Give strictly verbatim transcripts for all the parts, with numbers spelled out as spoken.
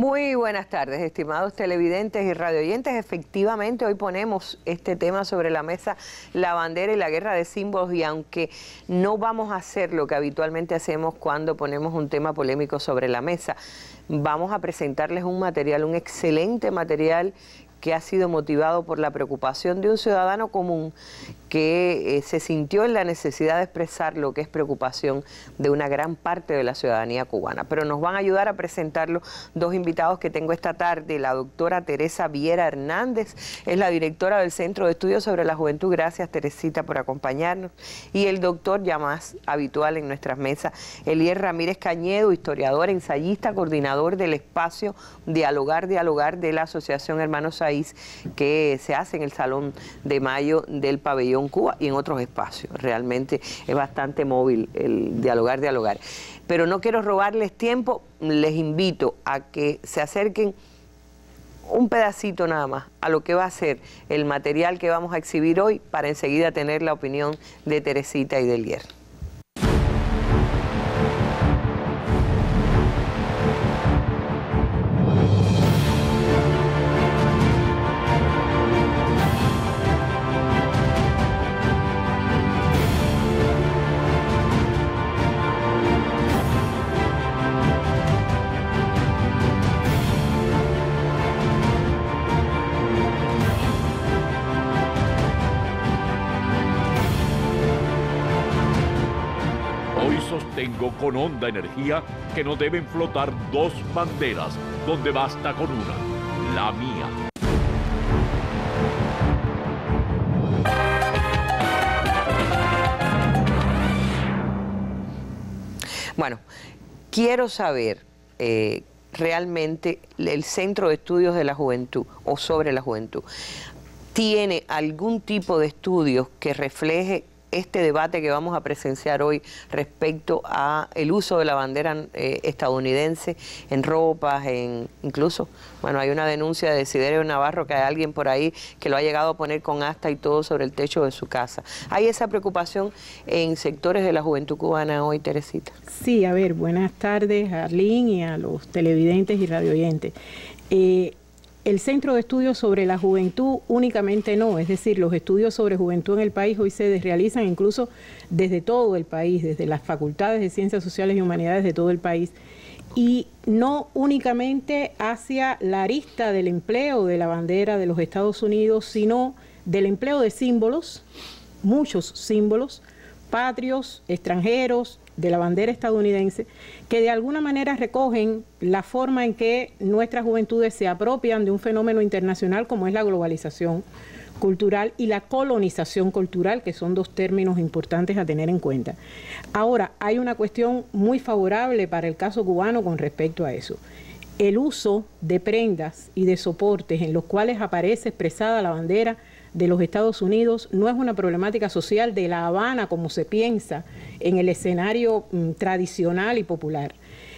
Muy buenas tardes, estimados televidentes y radioyentes. Efectivamente, hoy ponemos este tema sobre la mesa, la bandera y la guerra de símbolos, y aunque no vamos a hacer lo que habitualmente hacemos cuando ponemos un tema polémico sobre la mesa, vamos a presentarles un material, un excelente material que ha sido motivado por la preocupación de un ciudadano común que eh, se sintió en la necesidad de expresar lo que es preocupación de una gran parte de la ciudadanía cubana. Pero nos van a ayudar a presentarlo dos invitados que tengo esta tarde. La doctora Teresa Viera Hernández, es la directora del Centro de Estudios sobre la Juventud. Gracias, Teresita, por acompañarnos. Y el doctor, ya más habitual en nuestras mesas, Elier Ramírez Cañedo, historiador, ensayista, coordinador del espacio Dialogar, Dialogar de la Asociación Hermanos Saiz, que se hace en el Salón de Mayo del Pabellón Cuba y en otros espacios. Realmente es bastante móvil el Dialogar, Dialogar. Pero no quiero robarles tiempo, les invito a que se acerquen un pedacito nada más a lo que va a ser el material que vamos a exhibir hoy, para enseguida tener la opinión de Teresita y de Elier. Sostengo con honda energía que no deben flotar dos banderas, donde basta con una, la mía. Bueno, quiero saber eh, realmente el Centro de Estudios de la Juventud o sobre la Juventud, ¿tiene algún tipo de estudios que refleje este debate que vamos a presenciar hoy respecto a el uso de la bandera eh, estadounidense en ropas, en incluso, bueno, hay una denuncia de Desiderio Navarro, que hay alguien por ahí que lo ha llegado a poner con asta y todo sobre el techo de su casa? ¿Hay esa preocupación en sectores de la juventud cubana hoy, Teresita? Sí, a ver, buenas tardes a Arlene y a los televidentes y radioyentes. Eh, El Centro de Estudios sobre la Juventud únicamente no, es decir, los estudios sobre juventud en el país hoy se realizan incluso desde todo el país, desde las facultades de Ciencias Sociales y Humanidades de todo el país, y no únicamente hacia la arista del empleo de la bandera de los Estados Unidos, sino del empleo de símbolos, muchos símbolos patrios, extranjeros, de la bandera estadounidense, que de alguna manera recogen la forma en que nuestras juventudes se apropian de un fenómeno internacional como es la globalización cultural y la colonización cultural, que son dos términos importantes a tener en cuenta. Ahora, hay una cuestión muy favorable para el caso cubano con respecto a eso. El uso de prendas y de soportes en los cuales aparece expresada la bandera de los Estados Unidos no es una problemática social de La Habana como se piensa en el escenario mm, tradicional y popular.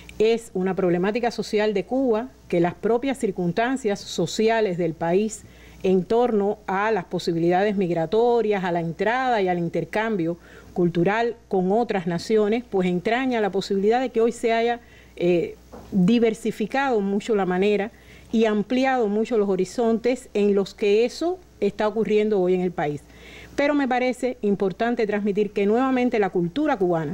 Es una problemática social de Cuba, que las propias circunstancias sociales del país en torno a las posibilidades migratorias, a la entrada y al intercambio cultural con otras naciones, pues entraña la posibilidad de que hoy se haya eh, diversificado mucho la manera y ampliado mucho los horizontes en los que eso está ocurriendo hoy en el país. Pero me parece importante transmitir que nuevamente la cultura cubana,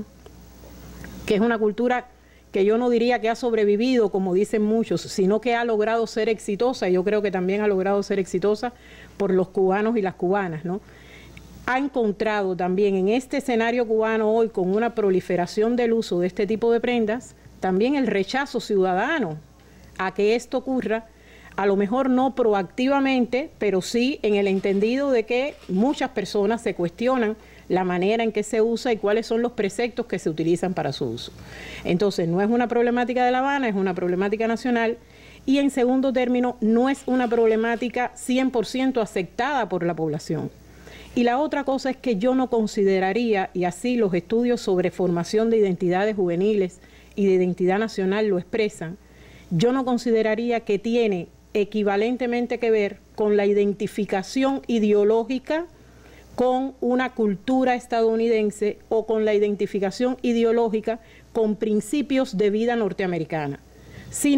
que es una cultura que yo no diría que ha sobrevivido, como dicen muchos, sino que ha logrado ser exitosa, y yo creo que también ha logrado ser exitosa por los cubanos y las cubanas, ¿no? Ha encontrado también en este escenario cubano hoy, con una proliferación del uso de este tipo de prendas, también el rechazo ciudadano a que esto ocurra, a lo mejor no proactivamente, pero sí en el entendido de que muchas personas se cuestionan la manera en que se usa y cuáles son los preceptos que se utilizan para su uso. Entonces, no es una problemática de La Habana, es una problemática nacional, y en segundo término, no es una problemática cien por ciento aceptada por la población. Y la otra cosa es que yo no consideraría, y así los estudios sobre formación de identidades juveniles y de identidad nacional lo expresan, yo no consideraría que tiene equivalentemente que ver con la identificación ideológica con una cultura estadounidense o con la identificación ideológica con principios de vida norteamericana, sino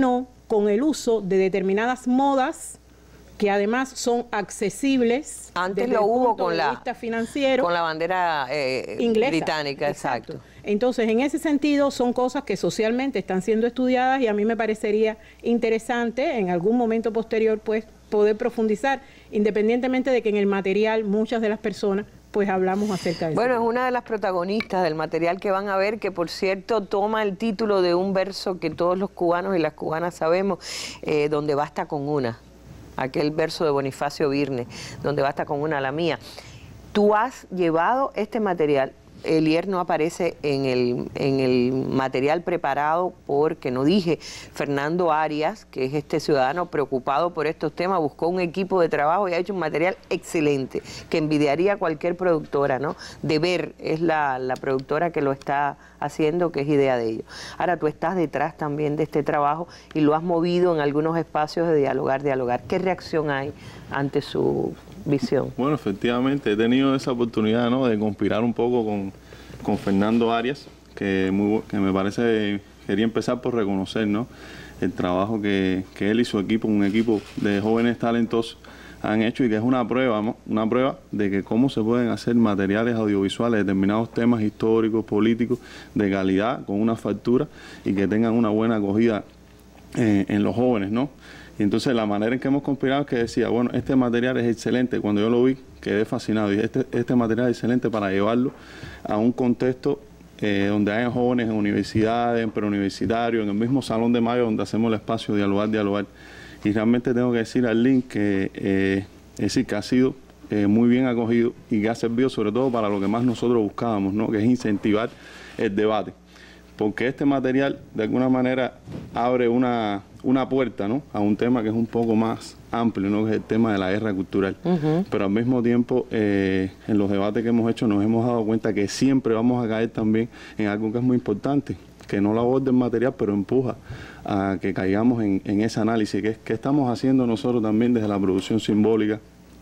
con el uso de determinadas modas que además son accesibles. Antes lo hubo con la, vista financiero, con la bandera eh, inglesa, británica, exacto. exacto. Entonces, en ese sentido, son cosas que socialmente están siendo estudiadas y a mí me parecería interesante en algún momento posterior, pues, poder profundizar, independientemente de que en el material muchas de las personas pues hablamos acerca de eso. Bueno, es una de las protagonistas del material que van a ver, que por cierto toma el título de un verso que todos los cubanos y las cubanas sabemos, eh, donde basta con una, aquel verso de Bonifacio Virne, donde basta con una, la mía. Tú has llevado este material, Elier no aparece en el, en el material preparado porque, no dije, Fernando Arias, que es este ciudadano preocupado por estos temas, buscó un equipo de trabajo y ha hecho un material excelente, que envidiaría a cualquier productora, ¿no? De Ver es la, la productora que lo está haciendo, que es idea de ellos. Ahora tú estás detrás también de este trabajo y lo has movido en algunos espacios de dialogar, dialogar. ¿Qué reacción hay ante su visión? Bueno, efectivamente, he tenido esa oportunidad, ¿no?, de conspirar un poco con, con Fernando Arias, que, muy, que me parece, quería empezar por reconocer, ¿no?, el trabajo que, que él y su equipo, un equipo de jóvenes talentosos, han hecho, y que es una prueba, ¿no?, una prueba de que cómo se pueden hacer materiales audiovisuales de determinados temas históricos, políticos, de calidad, con una factura y que tengan una buena acogida eh, en los jóvenes, ¿no? Y entonces la manera en que hemos conspirado es que decía, bueno, este material es excelente. Cuando yo lo vi, quedé fascinado. Y este, este material es excelente para llevarlo a un contexto eh, donde hayan jóvenes en universidades, en preuniversitarios, en el mismo Salón de Mayo donde hacemos el espacio Dialogar, Dialogar. Y realmente tengo que decir al link que, eh, es decir, que ha sido eh, muy bien acogido y que ha servido sobre todo para lo que más nosotros buscábamos, ¿no?, que es incentivar el debate. Porque este material de alguna manera abre una, una puerta, ¿no?, a un tema que es un poco más amplio, ¿no?, que es el tema de la guerra cultural. Uh-huh. Pero al mismo tiempo, eh, en los debates que hemos hecho nos hemos dado cuenta que siempre vamos a caer también en algo que es muy importante, que no lo aborda el material, pero empuja a que caigamos en, en ese análisis, que es que estamos haciendo nosotros también desde la producción simbólica,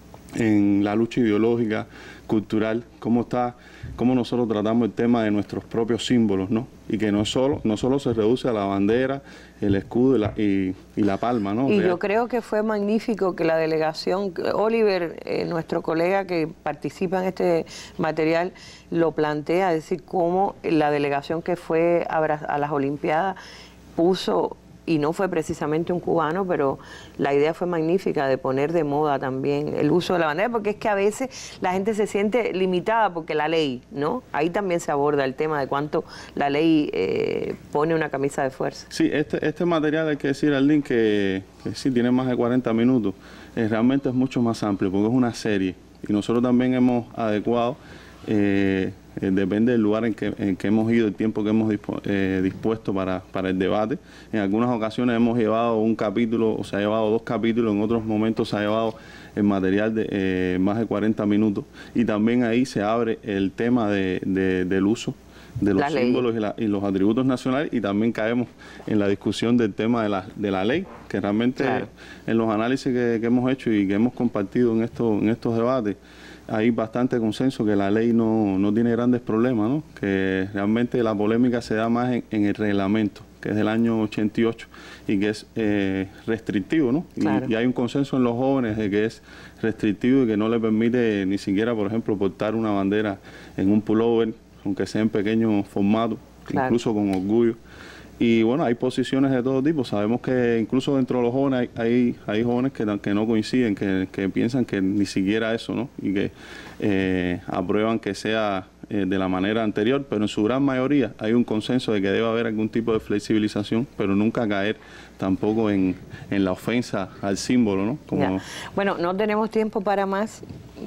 en la lucha ideológica, cultural, cómo está, cómo nosotros tratamos el tema de nuestros propios símbolos, ¿no? Y que no solo, no solo se reduce a la bandera, el escudo y la, y, y la palma, ¿no? Y yo creo que fue magnífico que la delegación, Oliver, eh, nuestro colega que participa en este material, lo plantea, es decir, cómo la delegación que fue a, a las Olimpiadas puso, y no fue precisamente un cubano, pero la idea fue magnífica de poner de moda también el uso de la bandera, porque es que a veces la gente se siente limitada porque la ley, ¿no? Ahí también se aborda el tema de cuánto la ley eh, pone una camisa de fuerza. Sí, este, este material hay que decir al link que, que sí tiene más de cuarenta minutos, eh, realmente es mucho más amplio porque es una serie y nosotros también hemos adecuado, eh, Eh, depende del lugar en que, en que hemos ido, el tiempo que hemos dispu eh, dispuesto para, para el debate. En algunas ocasiones hemos llevado un capítulo, o se ha llevado dos capítulos, en otros momentos se ha llevado el material de eh, más de cuarenta minutos. Y también ahí se abre el tema de, de, del uso de los la símbolos y, la, y los atributos nacionales, y también caemos en la discusión del tema de la, de la ley, que realmente claro, en los análisis que, que hemos hecho y que hemos compartido en, esto, en estos debates, hay bastante consenso que la ley no, no tiene grandes problemas, ¿no? Que realmente la polémica se da más en, en el reglamento, que es del año ochenta y ocho y que es eh, restrictivo, ¿no? Claro. Y, y hay un consenso en los jóvenes de que es restrictivo y que no le permite ni siquiera, por ejemplo, portar una bandera en un pullover, aunque sea en pequeño formato, claro, incluso con orgullo. Y bueno, hay posiciones de todo tipo. Sabemos que incluso dentro de los jóvenes hay, hay, hay jóvenes que, que no coinciden, que, que piensan que ni siquiera eso, ¿no? Y que eh, aprueban que sea eh, de la manera anterior, pero en su gran mayoría hay un consenso de que debe haber algún tipo de flexibilización, pero nunca caer tampoco en, en la ofensa al símbolo, ¿no? Como... Bueno, no tenemos tiempo para más.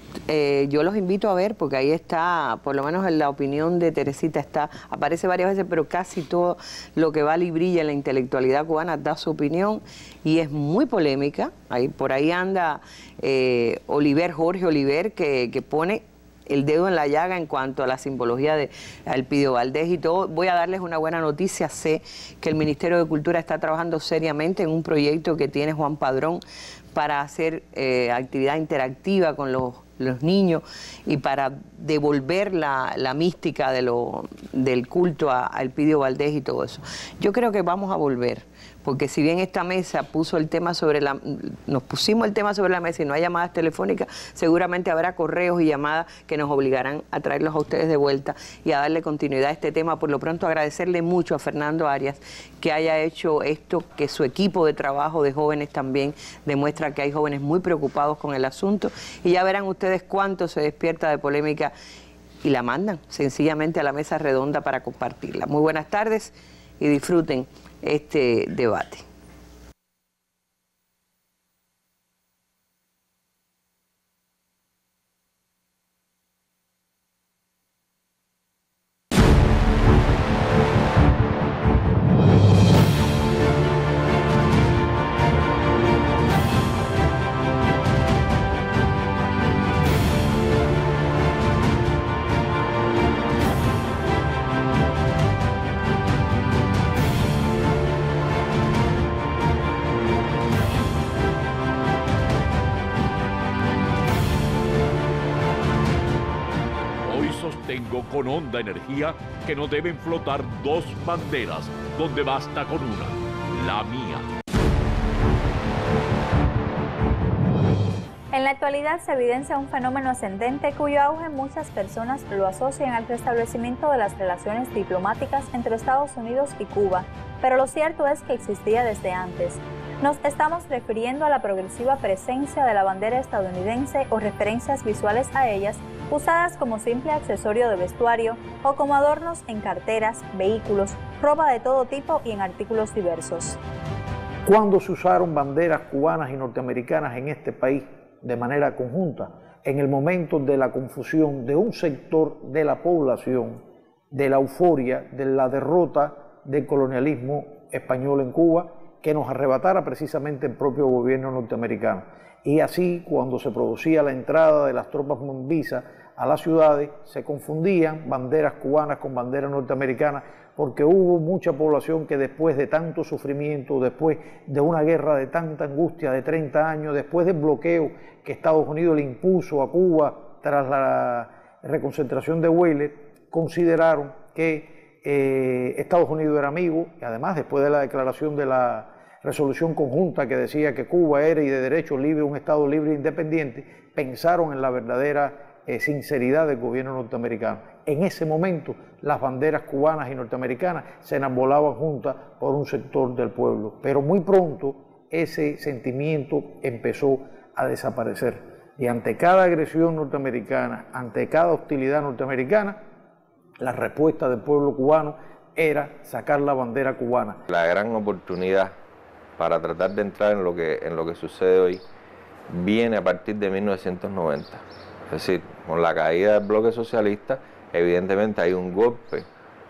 Eh, yo los invito a ver, porque ahí está, por lo menos en la opinión de Teresita está, aparece varias veces, pero casi todo lo que vale y brilla en la intelectualidad cubana da su opinión y es muy polémica. Ahí, por ahí anda eh, Oliver, Jorge Oliver, que, que pone el dedo en la llaga en cuanto a la simbología de Elpidio Valdés y todo. Voy a darles una buena noticia. Sé que el Ministerio de Cultura está trabajando seriamente en un proyecto que tiene Juan Padrón para hacer eh, actividad interactiva con los, los niños y para devolver la, la mística de lo, del culto a, a Elpidio Valdés y todo eso. Yo creo que vamos a volver, porque si bien esta mesa puso el tema sobre la, nos pusimos el tema sobre la mesa y no hay llamadas telefónicas, seguramente habrá correos y llamadas que nos obligarán a traerlos a ustedes de vuelta y a darle continuidad a este tema. Por lo pronto agradecerle mucho a Fernando Arias que haya hecho esto, que su equipo de trabajo de jóvenes también demuestra que hay jóvenes muy preocupados con el asunto, y ya verán ustedes cuánto se despierta de polémica y la mandan sencillamente a la mesa redonda para compartirla. Muy buenas tardes y disfruten este debate. Sostengo con honda energía que no deben flotar dos banderas, donde basta con una, la mía. En la actualidad se evidencia un fenómeno ascendente cuyo auge muchas personas lo asocian al restablecimiento de las relaciones diplomáticas entre Estados Unidos y Cuba, pero lo cierto es que existía desde antes. Nos estamos refiriendo a la progresiva presencia de la bandera estadounidense o referencias visuales a ellas, usadas como simple accesorio de vestuario o como adornos en carteras, vehículos, ropa de todo tipo y en artículos diversos. ¿Cuándo se usaron banderas cubanas y norteamericanas en este país de manera conjunta? En el momento de la confusión de un sector de la población, de la euforia, de la derrota del colonialismo español en Cuba, que nos arrebatara precisamente el propio gobierno norteamericano. Y así, cuando se producía la entrada de las tropas mombisas a las ciudades, se confundían banderas cubanas con banderas norteamericanas, porque hubo mucha población que después de tanto sufrimiento, después de una guerra de tanta angustia de treinta años, después del bloqueo que Estados Unidos le impuso a Cuba tras la reconcentración de Weyler, consideraron que eh, Estados Unidos era amigo, y además después de la declaración de la resolución conjunta que decía que Cuba era y de derecho libre, un Estado libre e independiente, pensaron en la verdadera eh, sinceridad del gobierno norteamericano. En ese momento las banderas cubanas y norteamericanas se enarbolaban juntas por un sector del pueblo, pero muy pronto ese sentimiento empezó a desaparecer, y ante cada agresión norteamericana, ante cada hostilidad norteamericana, la respuesta del pueblo cubano era sacar la bandera cubana. La gran oportunidad para tratar de entrar en lo que, en lo que sucede hoy viene a partir de mil novecientos noventa. Es decir, con la caída del bloque socialista, evidentemente hay un golpe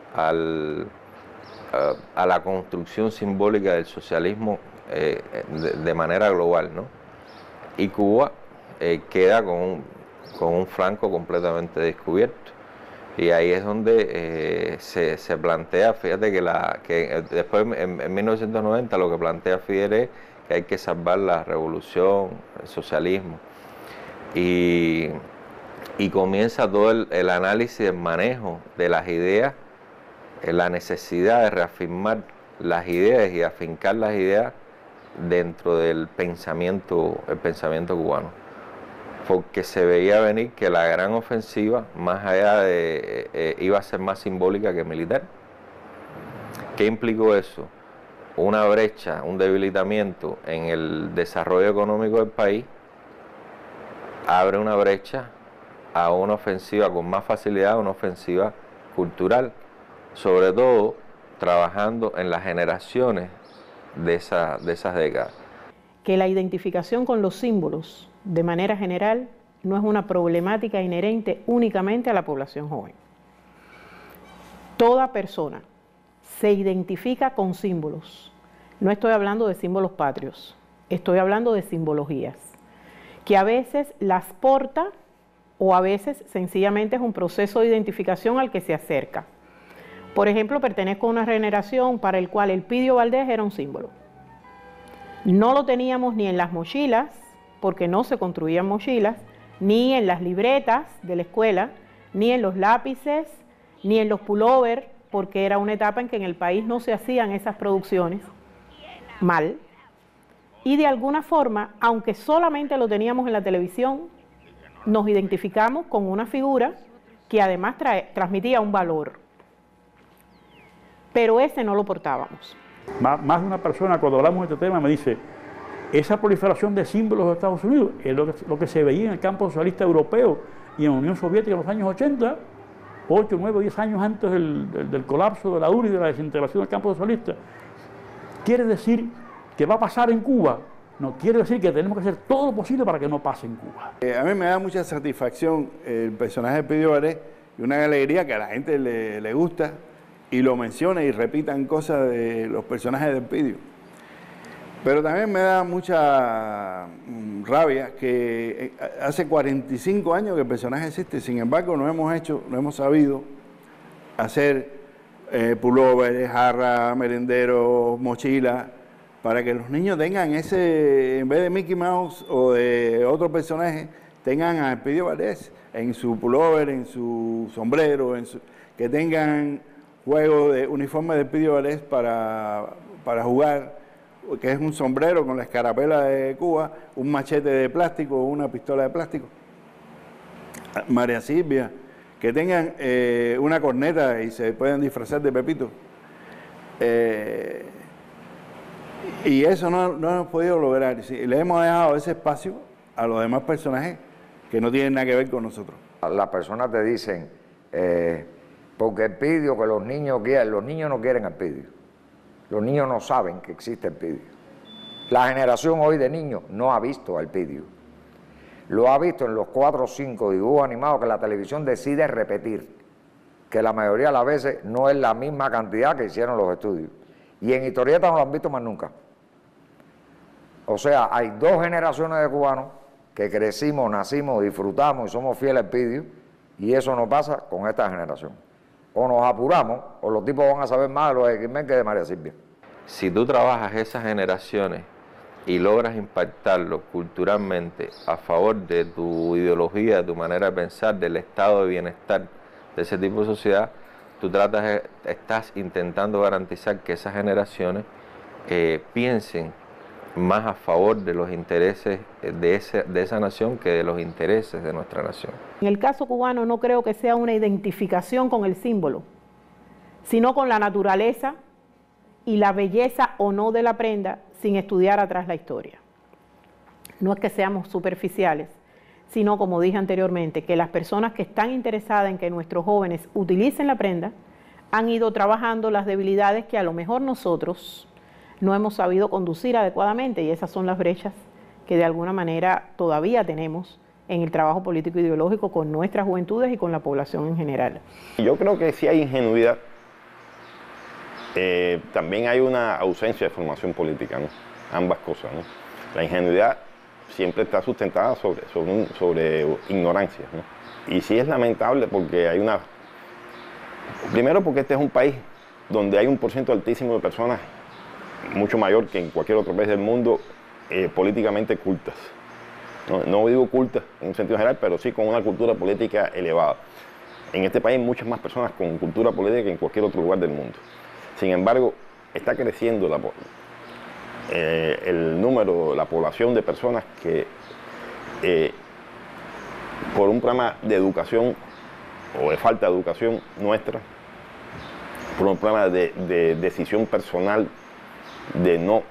al, a, a la construcción simbólica del socialismo eh, de, de manera global, ¿no? Y Cuba eh, queda con un, con un flanco completamente descubierto. Y ahí es donde eh, se, se plantea, fíjate que, la, que después en, en mil novecientos noventa lo que plantea Fidel es que hay que salvar la revolución, el socialismo. Y, y comienza todo el, el análisis, el manejo de las ideas, la necesidad de reafirmar las ideas y afincar las ideas dentro del pensamiento, el pensamiento cubano. Porque se veía venir que la gran ofensiva, más allá de, eh, iba a ser más simbólica que militar. ¿Qué implicó eso? Una brecha, un debilitamiento en el desarrollo económico del país, abre una brecha a una ofensiva con más facilidad, una ofensiva cultural, sobre todo trabajando en las generaciones de, esa, de esas décadas. Que la identificación con los símbolos, de manera general, no es una problemática inherente únicamente a la población joven. Toda persona se identifica con símbolos. No estoy hablando de símbolos patrios, estoy hablando de simbologías, que a veces las porta o a veces sencillamente es un proceso de identificación al que se acerca. Por ejemplo, pertenezco a una generación para el cual el Pidio Valdés era un símbolo. No lo teníamos ni en las mochilas, porque no se construían mochilas, ni en las libretas de la escuela, ni en los lápices, ni en los pullover, porque era una etapa en que en el país no se hacían esas producciones. mal, y de alguna forma, aunque solamente lo teníamos en la televisión, nos identificamos con una figura que además trae, transmitía un valor, pero ese no lo portábamos. Más, más de una persona cuando hablamos de este tema me dice, esa proliferación de símbolos de Estados Unidos es lo que, lo que se veía en el campo socialista europeo y en la Unión Soviética en los años ochenta, ocho, nueve, diez años antes del, del, del colapso de la U R I y de la desintegración del campo socialista. ¿Quiere decir que va a pasar en Cuba? No, quiere decir que tenemos que hacer todo lo posible para que no pase en Cuba. Eh, a mí me da mucha satisfacción el personaje de Elpidio Valdés y una alegría que a la gente le, le gusta y lo menciona y repitan cosas de los personajes de Elpidio. Pero también me da mucha mm, rabia que hace cuarenta y cinco años que el personaje existe, sin embargo no hemos hecho, no hemos sabido hacer eh, pulóveres, jarras, merenderos, mochilas, para que los niños tengan ese, en vez de Mickey Mouse o de otro personaje, tengan a Elpidio Valdés en su pullover, en su sombrero, en su, que tengan juegos de uniforme de Elpidio Valdés para, para jugar, que es un sombrero con la escarapela de Cuba, un machete de plástico o una pistola de plástico. María Silvia, que tengan eh, una corneta y se puedan disfrazar de Pepito. Eh, y eso no, no hemos podido lograr. Sí, le hemos dejado ese espacio a los demás personajes que no tienen nada que ver con nosotros. Las personas te dicen, eh, porque Elpidio, que los niños quieren, los niños no quieren Elpidio. Los niños no saben que existe Elpidio. La generación hoy de niños no ha visto a Elpidio. Lo ha visto en los cuatro o cinco dibujos animados que la televisión decide repetir, que la mayoría de las veces no es la misma cantidad que hicieron los estudios. Y en historietas no lo han visto más nunca. O sea, hay dos generaciones de cubanos que crecimos, nacimos, disfrutamos y somos fieles a Elpidio, y eso no pasa con esta generación. O nos apuramos, o los tipos van a saber más de los X-Men que de María Silvia. Si tú trabajas esas generaciones y logras impactarlo culturalmente a favor de tu ideología, de tu manera de pensar, del estado de bienestar de ese tipo de sociedad, tú tratas, de, estás intentando garantizar que esas generaciones eh, piensen más a favor de los intereses de, ese, de esa nación que de los intereses de nuestra nación. En el caso cubano no creo que sea una identificación con el símbolo, sino con la naturaleza y la belleza o no de la prenda sin estudiar atrás la historia. No es que seamos superficiales, sino, como dije anteriormente, que las personas que están interesadas en que nuestros jóvenes utilicen la prenda han ido trabajando las debilidades que a lo mejor nosotros no hemos sabido conducir adecuadamente, y esas son las brechas que de alguna manera todavía tenemos en el trabajo político ideológico con nuestras juventudes y con la población en general. Yo creo que sí hay ingenuidad, eh, también hay una ausencia de formación política, ¿no? Ambas cosas, ¿no? La ingenuidad siempre está sustentada sobre, sobre, sobre ignorancia, ¿no? Y sí es lamentable porque hay una... Primero porque este es un país donde hay un porcentaje altísimo de personas, mucho mayor que en cualquier otro país del mundo, eh, políticamente cultas. No, no digo cultas en un sentido general, pero sí con una cultura política elevada. En este país hay muchas más personas con cultura política que en cualquier otro lugar del mundo. Sin embargo, está creciendo la, eh, el número, la población de personas que eh, por un problema de educación o de falta de educación nuestra, por un problema de, de decisión personal de no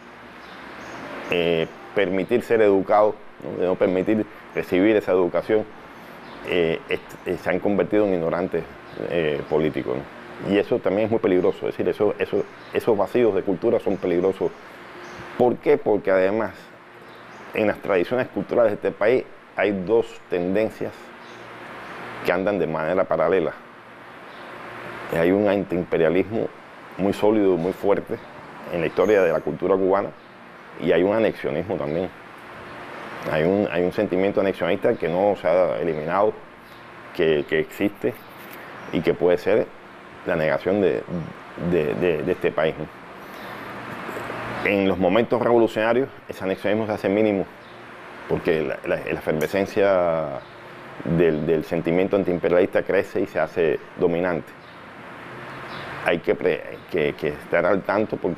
eh, permitir ser educados, ¿no? De no permitir recibir esa educación, eh, eh, se han convertido en ignorantes eh, políticos, ¿no? Y eso también es muy peligroso, es decir, eso, eso, esos vacíos de cultura son peligrosos. ¿Por qué? Porque además en las tradiciones culturales de este país hay dos tendencias que andan de manera paralela. Hay un antiimperialismo muy sólido, muy fuerte en la historia de la cultura cubana, y hay un anexionismo también. Hay un, hay un sentimiento anexionista que no se ha eliminado, que, que existe y que puede ser la negación de, de, de, de este país, ¿no? En los momentos revolucionarios ese anexionismo se hace mínimo porque la, la, la efervescencia del, del sentimiento antiimperialista crece y se hace dominante. Hay que, pre, que, que estar al tanto porque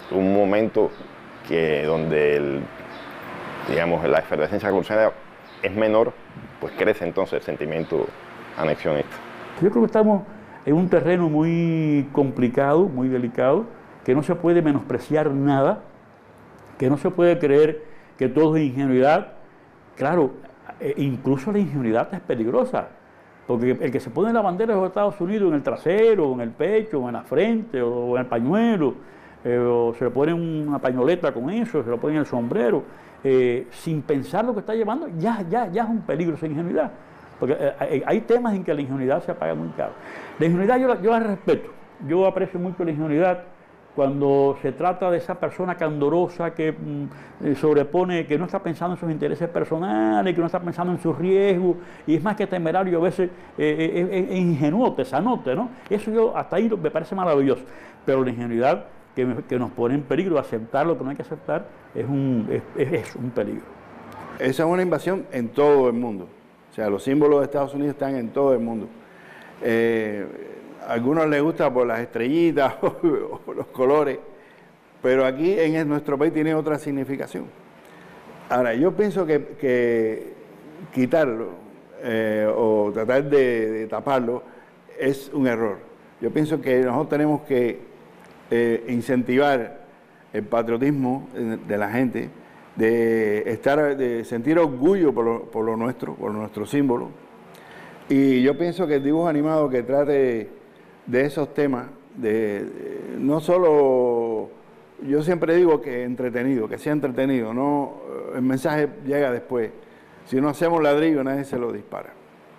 un momento que donde el, digamos, la efervescencia revolucionaria es menor, pues crece entonces el sentimiento anexionista. Yo creo que estamos en un terreno muy complicado, muy delicado, que no se puede menospreciar nada, que no se puede creer que todo es ingenuidad. Claro, eh, incluso la ingenuidad es peligrosa, porque el que se pone la bandera de los Estados Unidos en el trasero, o en el pecho, o en la frente, o en el pañuelo, eh, o se le pone una pañoleta con eso, se lo pone en el sombrero, eh, sin pensar lo que está llevando, ya, ya, ya es un peligro esa ingenuidad. Porque eh, hay temas en que la ingenuidad se paga muy caro. La ingenuidad yo la, yo la respeto, yo aprecio mucho la ingenuidad cuando se trata de esa persona candorosa que mm, sobrepone, que no está pensando en sus intereses personales, que no está pensando en sus riesgos, y es más que temerario, a veces eh, es, es ingenuo, tesanote, ¿no? Eso yo hasta ahí me parece maravilloso, pero la ingenuidad que, me, que nos pone en peligro, aceptar lo que no hay que aceptar, es un, es, es, es un peligro. Esa es una invasión en todo el mundo. O sea, los símbolos de Estados Unidos están en todo el mundo. Eh, a algunos les gusta por las estrellitas o, o los colores, pero aquí en nuestro país tiene otra significación. Ahora, yo pienso que, que quitarlo eh, o tratar de, de taparlo es un error. Yo pienso que nosotros tenemos que eh, incentivar el patriotismo de la gente, de estar, de sentir orgullo por lo, por lo nuestro, por nuestro símbolo. Y yo pienso que el dibujo animado que trate de esos temas, de, de no solo, yo siempre digo que entretenido, que sea entretenido, no el mensaje llega después. Si no hacemos ladrillo, nadie se lo dispara.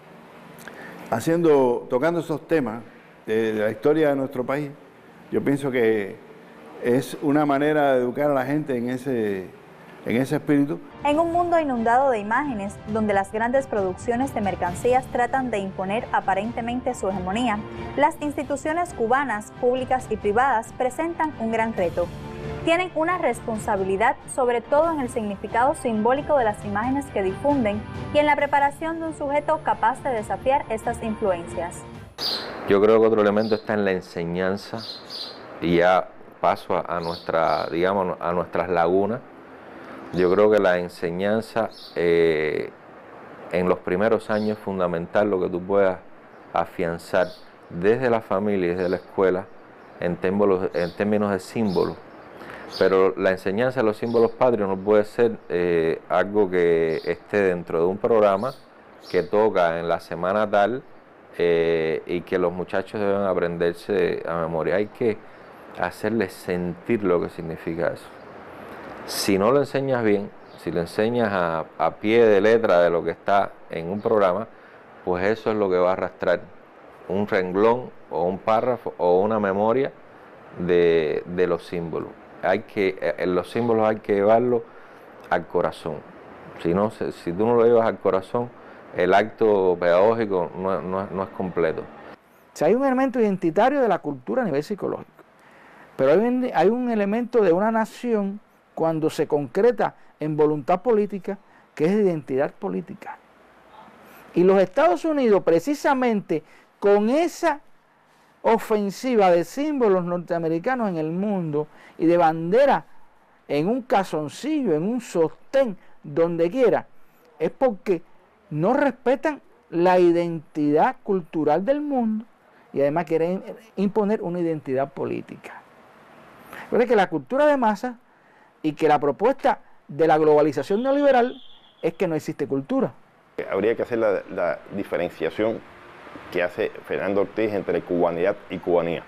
Haciendo, tocando esos temas de, de la historia de nuestro país, yo pienso que es una manera de educar a la gente en ese, en ese espíritu. En un mundo inundado de imágenes, donde las grandes producciones de mercancías tratan de imponer aparentemente su hegemonía, las instituciones cubanas, públicas y privadas, presentan un gran reto. Tienen una responsabilidad, sobre todo en el significado simbólico de las imágenes que difunden y en la preparación de un sujeto capaz de desafiar estas influencias. Yo creo que otro elemento está en la enseñanza, y ya paso a, a nuestra, digamos, a nuestras lagunas. Yo creo que la enseñanza eh, en los primeros años es fundamental, lo que tú puedas afianzar desde la familia y desde la escuela en términos, en términos de símbolos. Pero la enseñanza de los símbolos patrios no puede ser eh, algo que esté dentro de un programa que toca en la semana tal eh, y que los muchachos deben aprenderse a memoria. Hay que hacerles sentir lo que significa eso. Si no lo enseñas bien, si lo enseñas a, a pie de letra de lo que está en un programa, pues eso es lo que va a arrastrar un renglón o un párrafo o una memoria de, de los símbolos. Hay que, en los símbolos hay que llevarlo al corazón. Si, no, si tú no lo llevas al corazón, el acto pedagógico no, no, no es completo. O sea, hay un elemento identitario de la cultura a nivel psicológico, pero hay un, hay un elemento de una nación cuando se concreta en voluntad política, que es identidad política. Y los Estados Unidos, precisamente con esa ofensiva de símbolos norteamericanos en el mundo y de bandera en un calzoncillo, en un sostén, donde quiera, es porque no respetan la identidad cultural del mundo y además quieren imponer una identidad política. Recuerda que la cultura de masas y que la propuesta de la globalización neoliberal es que no existe cultura. Habría que hacer la, la diferenciación que hace Fernando Ortiz entre cubanidad y cubanía,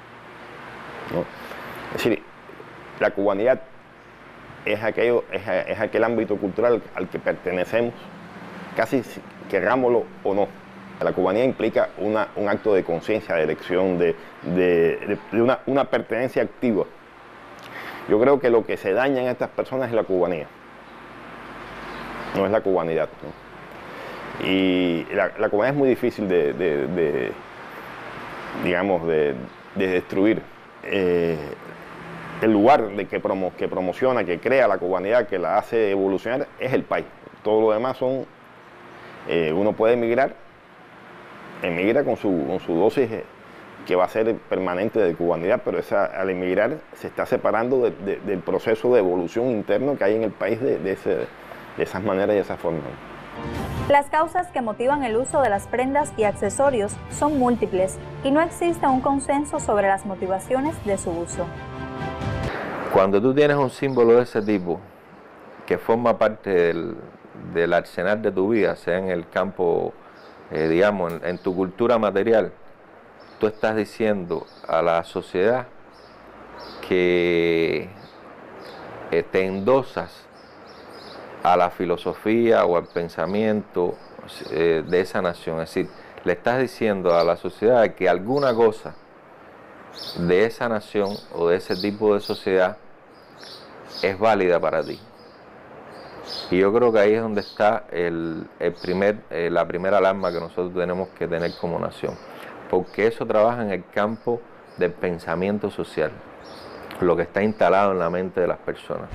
¿no? Es decir, la cubanidad es, aquello, es, es aquel ámbito cultural al que pertenecemos, casi querrámoslo o no. La cubanía implica una, un acto de conciencia, de elección, de, de, de una, una pertenencia activa. Yo creo que lo que se daña en estas personas es la cubanía, no es la cubanidad, ¿no? Y la, la cubanidad es muy difícil de, de, de digamos, de, de destruir. Eh, el lugar de que, promo, que promociona, que crea la cubanidad, que la hace evolucionar, es el país. Todo lo demás son, eh, uno puede emigrar, emigra con su, con su dosis que va a ser permanente de cubanidad, pero esa, al emigrar se está separando de, de, del proceso de evolución interno que hay en el país de, de, ese, de esas maneras y de esa forma. Las causas que motivan el uso de las prendas y accesorios son múltiples y no existe un consenso sobre las motivaciones de su uso. Cuando tú tienes un símbolo de ese tipo que forma parte del, del arsenal de tu vida, sea en el campo, eh, digamos, en, en tu cultura material, tú estás diciendo a la sociedad que eh, te endosas a la filosofía o al pensamiento eh, de esa nación. Es decir, le estás diciendo a la sociedad que alguna cosa de esa nación o de ese tipo de sociedad es válida para ti. Y yo creo que ahí es donde está el, el primer, eh, la primera alarma que nosotros tenemos que tener como nación. Porque eso trabaja en el campo del pensamiento social, lo que está instalado en la mente de las personas.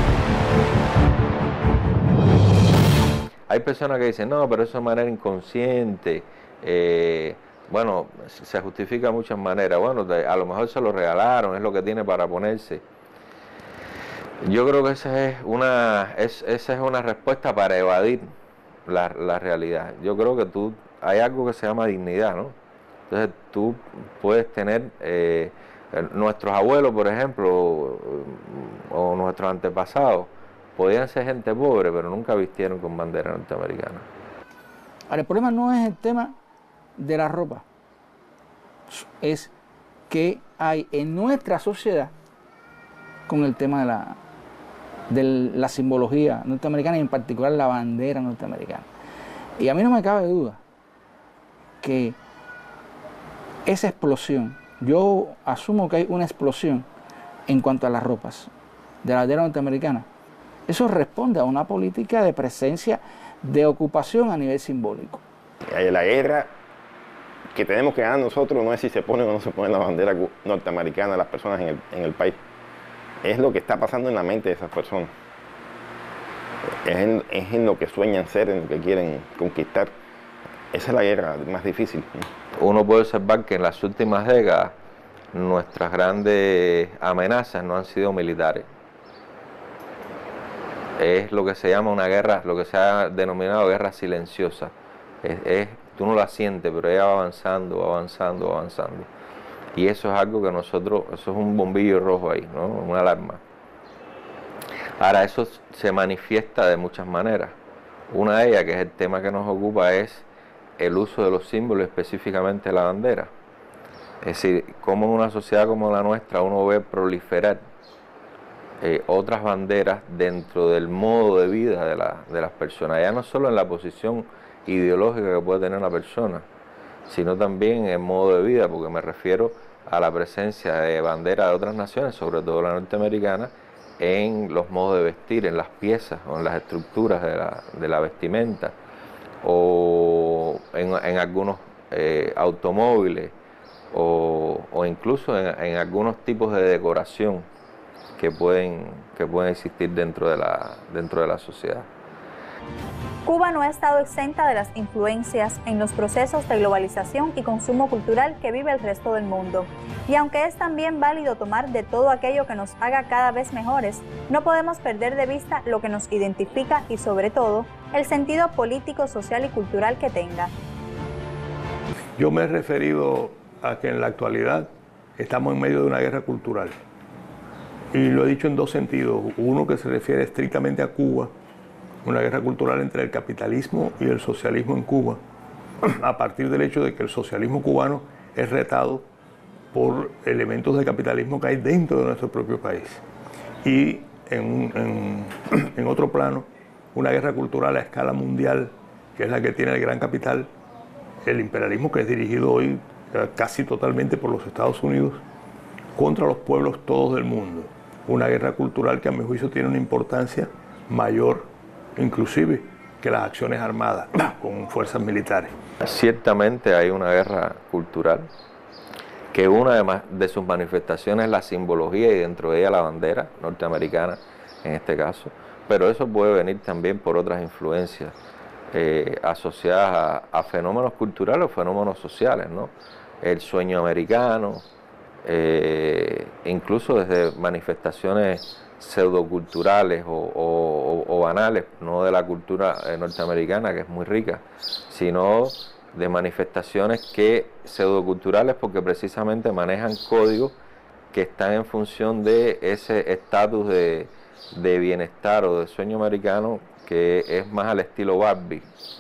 Hay personas que dicen, no, pero eso de manera inconsciente, eh, bueno, se justifica de muchas maneras. Bueno, a lo mejor se lo regalaron, es lo que tiene para ponerse. Yo creo que esa es una, es, esa es una respuesta para evadir la, la realidad. Yo creo que tú, hay algo que se llama dignidad, ¿no? Entonces tú puedes tener, eh, nuestros abuelos, por ejemplo, o, o nuestros antepasados, podían ser gente pobre, pero nunca vistieron con bandera norteamericana. Ahora, el problema no es el tema de la ropa, es que hay en nuestra sociedad con el tema de la, de la simbología norteamericana y en particular la bandera norteamericana. Y a mí no me cabe duda que esa explosión, yo asumo que hay una explosión en cuanto a las ropas de la bandera norteamericana. Eso responde a una política de presencia, de ocupación a nivel simbólico. La guerra que tenemos que ganar nosotros no es si se pone o no se pone la bandera norteamericana de las personas en el, en el país. Es lo que está pasando en la mente de esas personas. Es en, es en lo que sueñan ser, en lo que quieren conquistar. Esa es la guerra más difícil. Uno puede observar que en las últimas décadas nuestras grandes amenazas no han sido militares. Es lo que se llama una guerra, lo que se ha denominado guerra silenciosa. Es, es, tú no la sientes, pero ella va avanzando, va avanzando, va avanzando. Y eso es algo que nosotros, eso es un bombillo rojo ahí, ¿no? Una alarma. Ahora, eso se manifiesta de muchas maneras. Una de ellas, que es el tema que nos ocupa, es el uso de los símbolos, específicamente la bandera. Es decir, cómo en una sociedad como la nuestra uno ve proliferar eh, otras banderas dentro del modo de vida de, la, de las personas, ya no solo en la posición ideológica que puede tener una persona, sino también en el modo de vida, porque me refiero a la presencia de banderas de otras naciones, sobre todo la norteamericana, en los modos de vestir, en las piezas o en las estructuras de la, de la vestimenta, o en, en algunos eh, automóviles, o, o incluso en, en algunos tipos de decoración que pueden, que pueden existir dentro de la, dentro de la sociedad. Cuba no ha estado exenta de las influencias en los procesos de globalización y consumo cultural que vive el resto del mundo. Y aunque es también válido tomar de todo aquello que nos haga cada vez mejores, no podemos perder de vista lo que nos identifica y, sobre todo, el sentido político, social y cultural que tenga. Yo me he referido a que en la actualidad estamos en medio de una guerra cultural. Y lo he dicho en dos sentidos. Uno que se refiere estrictamente a Cuba, una guerra cultural entre el capitalismo y el socialismo en Cuba, a partir del hecho de que el socialismo cubano es retado por elementos de capitalismo que hay dentro de nuestro propio país. Y en, en, en otro plano, una guerra cultural a escala mundial, que es la que tiene el gran capital, el imperialismo, que es dirigido hoy casi totalmente por los Estados Unidos, contra los pueblos todos del mundo. Una guerra cultural que a mi juicio tiene una importancia mayor, inclusive, que las acciones armadas con fuerzas militares. Ciertamente hay una guerra cultural, que una de, de sus manifestaciones es la simbología y dentro de ella la bandera norteamericana, en este caso, pero eso puede venir también por otras influencias eh, asociadas a, a fenómenos culturales o fenómenos sociales, ¿no? el sueño americano, eh, incluso desde manifestaciones pseudoculturales o, o, o banales, no de la cultura norteamericana, que es muy rica, sino de manifestaciones que pseudoculturales porque precisamente manejan códigos que están en función de ese estatus de, de bienestar o de sueño americano que es más al estilo Barbie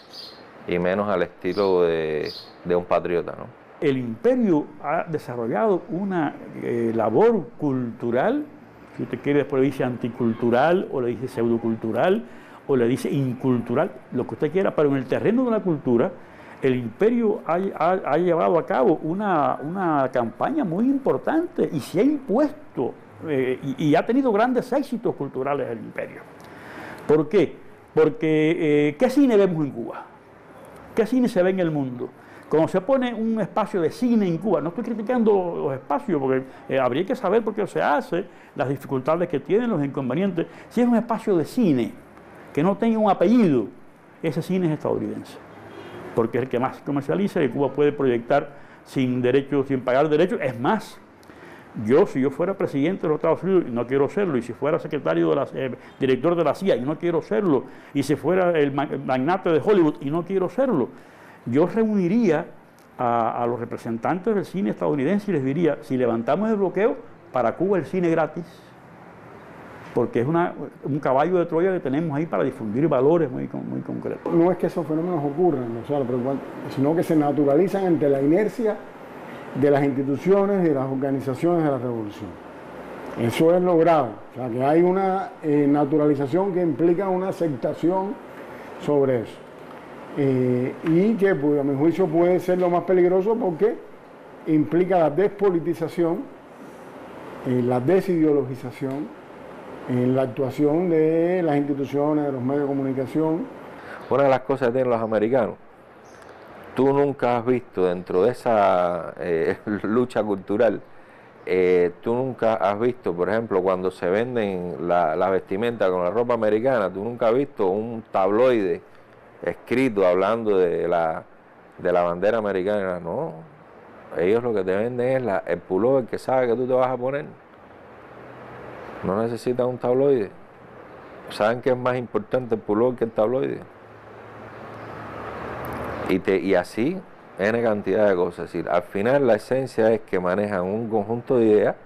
y menos al estilo de, de un patriota, ¿no? El imperio ha desarrollado una eh, labor cultural, si usted quiere después le dice anticultural o le dice pseudocultural o le dice incultural, lo que usted quiera, pero en el terreno de la cultura el imperio ha, ha, ha llevado a cabo una, una campaña muy importante y se ha impuesto eh, y, y ha tenido grandes éxitos culturales el imperio. ¿Por qué? Porque eh, ¿qué cine vemos en Cuba? ¿Qué cine se ve en el mundo? Cuando se pone un espacio de cine en Cuba, no estoy criticando los espacios, porque eh, habría que saber por qué se hace, las dificultades que tienen, los inconvenientes. Si es un espacio de cine que no tenga un apellido, ese cine es estadounidense, porque es el que más comercializa y Cuba puede proyectar sin derechos, sin pagar derechos. Es más, yo, si yo fuera presidente de los Estados Unidos, y no quiero serlo, y si fuera secretario de la, eh, director de la C I A, y no quiero serlo, y si fuera el magnate de Hollywood, y no quiero serlo, yo reuniría a, a los representantes del cine estadounidense y les diría, si levantamos el bloqueo, para Cuba el cine gratis, porque es una, un caballo de Troya que tenemos ahí para difundir valores muy, muy concretos. No es que esos fenómenos ocurran, o sea, sino que se naturalizan ante la inercia de las instituciones y de las organizaciones de la revolución. Eso es lo grave, o sea, que hay una eh, naturalización que implica una aceptación sobre eso. Eh, y que, pues, a mi juicio, puede ser lo más peligroso porque implica la despolitización, eh, la desideologización, eh, la actuación de las instituciones, de los medios de comunicación. Una de las cosas que tienen los americanos, tú nunca has visto dentro de esa eh, lucha cultural, eh, tú nunca has visto, por ejemplo, cuando se venden la, la vestimenta con la ropa americana, tú nunca has visto un tabloide escrito hablando de la, de la bandera americana. No, ellos lo que te venden es la, el pullover que sabe que tú te vas a poner. No necesitan un tabloide. ¿Saben qué es más importante el pullover que el tabloide? Y, te, y así, N cantidad de cosas. Es decir, al final la esencia es que manejan un conjunto de ideas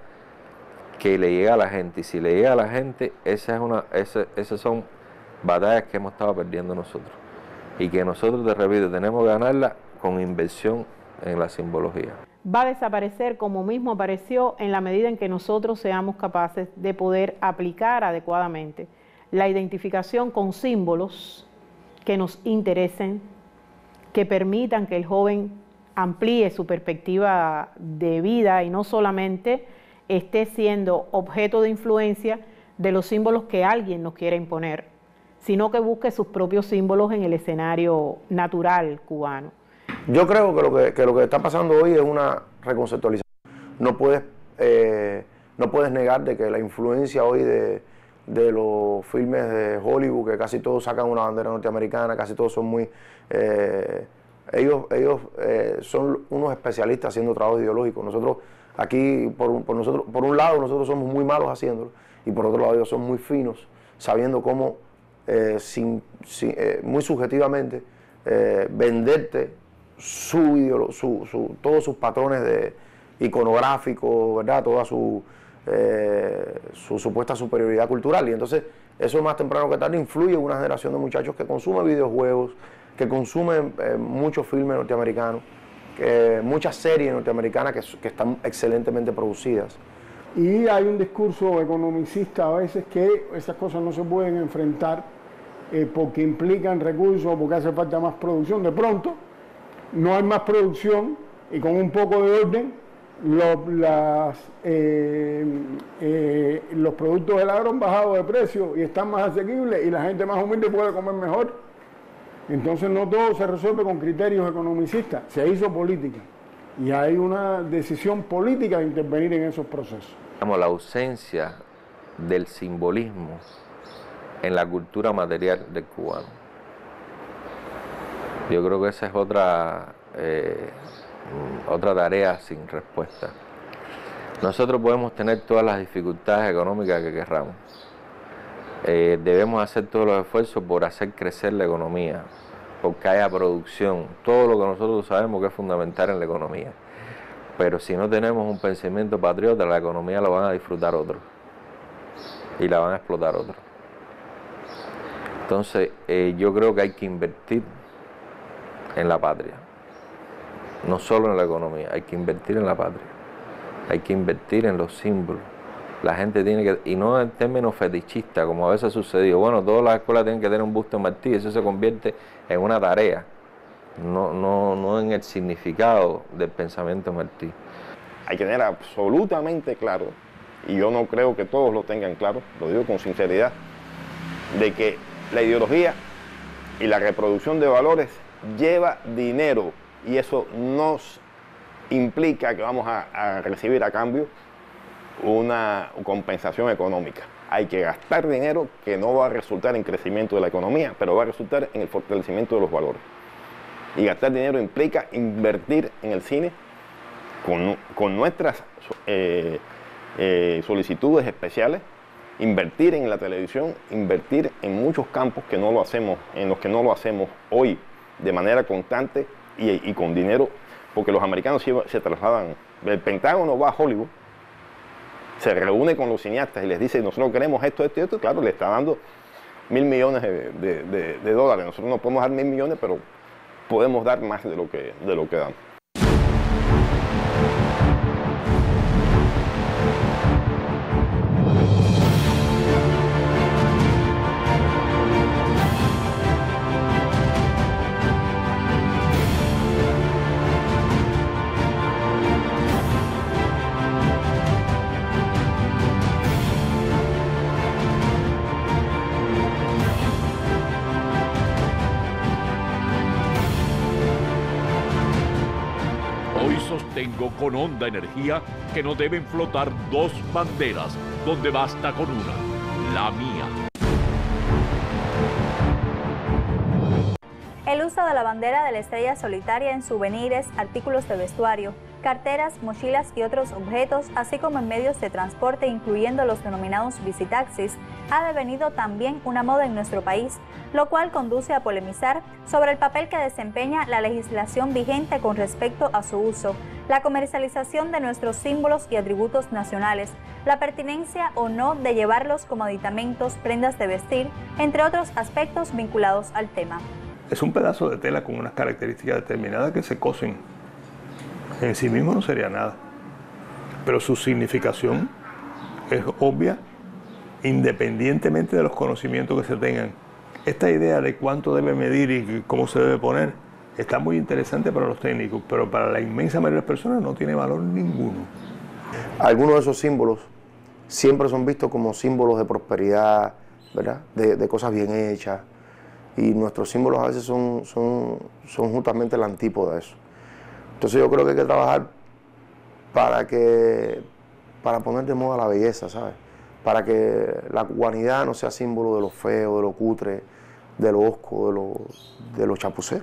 que le llega a la gente. Y si le llega a la gente, esa es una, esa, esas son batallas que hemos estado perdiendo nosotros. Y que nosotros, te repito, tenemos que ganarla con inversión en la simbología. Va a desaparecer como mismo apareció en la medida en que nosotros seamos capaces de poder aplicar adecuadamente la identificación con símbolos que nos interesen, que permitan que el joven amplíe su perspectiva de vida y no solamente esté siendo objeto de influencia de los símbolos que alguien nos quiere imponer, sino que busque sus propios símbolos en el escenario natural cubano. Yo creo que lo que, que lo que está pasando hoy es una reconceptualización. No puedes, eh, no puedes negar de que la influencia hoy de, de los filmes de Hollywood, que casi todos sacan una bandera norteamericana, casi todos son muy... Eh, ellos ellos eh, son unos especialistas haciendo trabajo ideológico. Nosotros aquí, por, por, nosotros, por un lado, nosotros somos muy malos haciéndolo, y por otro lado ellos son muy finos, sabiendo cómo, eh, sin, sin, eh, muy subjetivamente, eh, venderte su, ideolo su, su, todos sus patrones de iconográficos, ¿verdad? Toda su, eh, su supuesta superioridad cultural. Y entonces eso más temprano que tarde influye en una generación de muchachos que consume videojuegos, que consumen eh, muchos filmes norteamericanos, que, muchas series norteamericanas que, que están excelentemente producidas. Y hay un discurso economicista a veces que esas cosas no se pueden enfrentar eh, porque implican recursos, porque hace falta más producción. De pronto no hay más producción y con un poco de orden lo, las, eh, eh, los productos del agro han bajado de precio y están más asequibles y la gente más humilde puede comer mejor. Entonces no todo se resuelve con criterios economicistas, se hizo política y hay una decisión política de intervenir en esos procesos. La ausencia del simbolismo en la cultura material del cubano. Yo creo que esa es otra eh, otra tarea sin respuesta. Nosotros podemos tener todas las dificultades económicas que querramos. Eh, debemos hacer todos los esfuerzos por hacer crecer la economía, porque haya producción, todo lo que nosotros sabemos que es fundamental en la economía. Pero si no tenemos un pensamiento patriota, la economía la van a disfrutar otros y la van a explotar otros. Entonces, eh, yo creo que hay que invertir en la patria, no solo en la economía, hay que invertir en la patria, hay que invertir en los símbolos. La gente tiene que, y no en términos fetichistas, como a veces ha sucedido, bueno, todas las escuelas tienen que tener un busto de Martí, eso se convierte en una tarea, no, no, no en el significado del pensamiento de Martí. Hay que tener absolutamente claro, y yo no creo que todos lo tengan claro, lo digo con sinceridad, de que la ideología y la reproducción de valores lleva dinero, y eso nos implica que vamos a, a recibir a cambio una compensación económica. Hay que gastar dinero que no va a resultar en crecimiento de la economía, pero va a resultar en el fortalecimiento de los valores. Y gastar dinero implica invertir en el cine con, con nuestras eh, eh, solicitudes especiales, invertir en la televisión, invertir en muchos campos que no lo hacemos, en los que no lo hacemos hoy de manera constante y, y con dinero, porque los americanos se, se trasladan. El Pentágono va a Hollywood, se reúne con los cineastas y les dice, nosotros queremos esto, esto y esto, claro, le está dando mil millones de, de, de, de dólares. Nosotros no podemos dar mil millones, pero podemos dar más de lo que, de lo que damos. Sostengo con honda energía que no deben flotar dos banderas, donde basta con una, la mía. El uso de la bandera de la estrella solitaria en souvenirs, artículos de vestuario, carteras, mochilas y otros objetos, así como en medios de transporte, incluyendo los denominados visitaxis, ha devenido también una moda en nuestro país, lo cual conduce a polemizar sobre el papel que desempeña la legislación vigente con respecto a su uso, la comercialización de nuestros símbolos y atributos nacionales, la pertinencia o no de llevarlos como aditamentos, prendas de vestir, entre otros aspectos vinculados al tema. Es un pedazo de tela con unas características determinadas que se cosen. En sí mismo no sería nada, pero su significación es obvia independientemente de los conocimientos que se tengan. Esta idea de cuánto debe medir y cómo se debe poner está muy interesante para los técnicos, pero para la inmensa mayoría de las personas no tiene valor ninguno. Algunos de esos símbolos siempre son vistos como símbolos de prosperidad, ¿verdad? De, de cosas bien hechas, y nuestros símbolos a veces son, son, son justamente la antípoda de eso. Entonces yo creo que hay que trabajar para, que, para poner de moda la belleza, ¿sabes? Para que la cubanidad no sea símbolo de lo feo, de lo cutre, de lo hosco, de lo, de lo chapucero.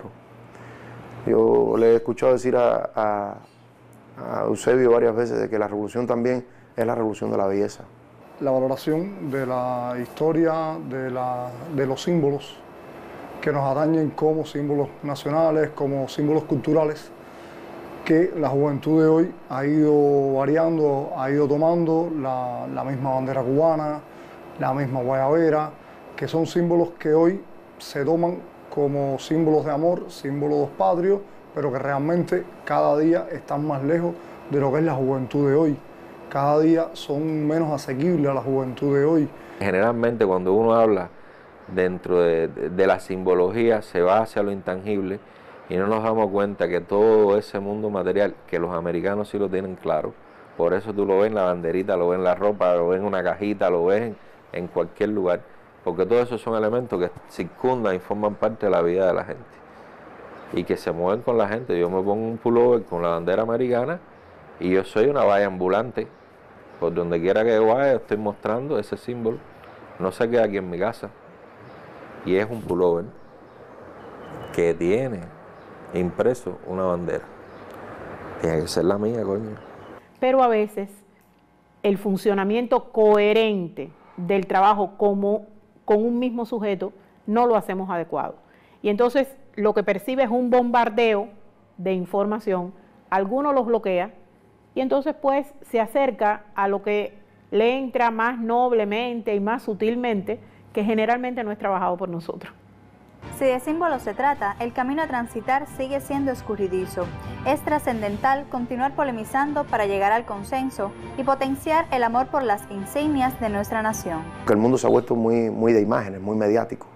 Yo le he escuchado decir a, a, a Eusebio varias veces de que la revolución también es la revolución de la belleza. La valoración de la historia de, la, de los símbolos que nos atañen como símbolos nacionales, como símbolos culturales, que la juventud de hoy ha ido variando, ha ido tomando la, la misma bandera cubana, la misma guayabera, que son símbolos que hoy se toman como símbolos de amor, símbolos patrios, pero que realmente cada día están más lejos de lo que es la juventud de hoy. Cada día son menos asequibles a la juventud de hoy. Generalmente cuando uno habla dentro de, de, de la simbología se va hacia lo intangible, y no nos damos cuenta que todo ese mundo material, que los americanos sí lo tienen claro, por eso tú lo ves en la banderita, lo ves en la ropa, lo ves en una cajita, lo ves en, en cualquier lugar, porque todos esos son elementos que circundan y forman parte de la vida de la gente, y que se mueven con la gente. Yo me pongo un pullover con la bandera americana, y yo soy una valla ambulante, por donde quiera que vaya estoy mostrando ese símbolo, no se queda aquí en mi casa, y es un pullover que tiene impreso una bandera. Tiene que ser la mía, coño. Pero a veces el funcionamiento coherente del trabajo como con un mismo sujeto no lo hacemos adecuado. Y entonces lo que percibe es un bombardeo de información, alguno los bloquea y entonces pues se acerca a lo que le entra más noblemente y más sutilmente, que generalmente no es trabajado por nosotros. Si de símbolos se trata, el camino a transitar sigue siendo escurridizo. Es trascendental continuar polemizando para llegar al consenso y potenciar el amor por las insignias de nuestra nación. Que el mundo se ha vuelto muy, muy de imágenes, muy mediático,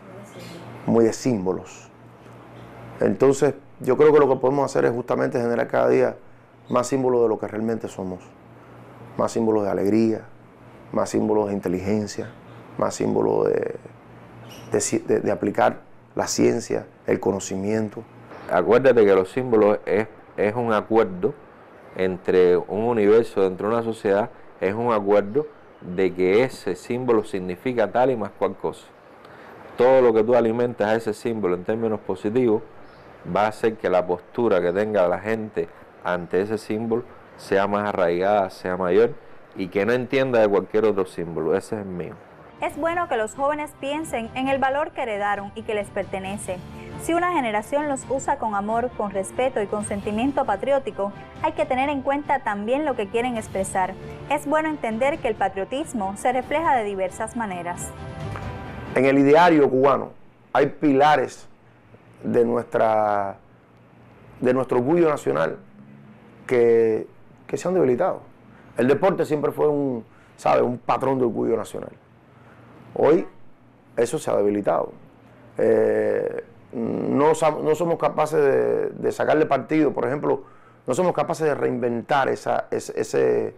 muy de símbolos. Entonces, yo creo que lo que podemos hacer es justamente generar cada día más símbolos de lo que realmente somos. Más símbolos de alegría, más símbolos de inteligencia, más símbolos de, de, de, de aplicar la ciencia, el conocimiento. Acuérdate que los símbolos es, es un acuerdo entre un universo, dentro de una sociedad, es un acuerdo de que ese símbolo significa tal y más cual cosa. Todo lo que tú alimentas a ese símbolo en términos positivos va a hacer que la postura que tenga la gente ante ese símbolo sea más arraigada, sea mayor y que no entienda de cualquier otro símbolo. Ese es el mío. Es bueno que los jóvenes piensen en el valor que heredaron y que les pertenece. Si una generación los usa con amor, con respeto y con sentimiento patriótico, hay que tener en cuenta también lo que quieren expresar. Es bueno entender que el patriotismo se refleja de diversas maneras. En el ideario cubano hay pilares de, nuestra, de nuestro orgullo nacional que, que se han debilitado. El deporte siempre fue un, ¿sabe? un patrón de orgullo nacional. Hoy eso se ha debilitado. Eh, no, no somos capaces de, de sacarle partido, por ejemplo, no somos capaces de reinventar esa, ese, ese,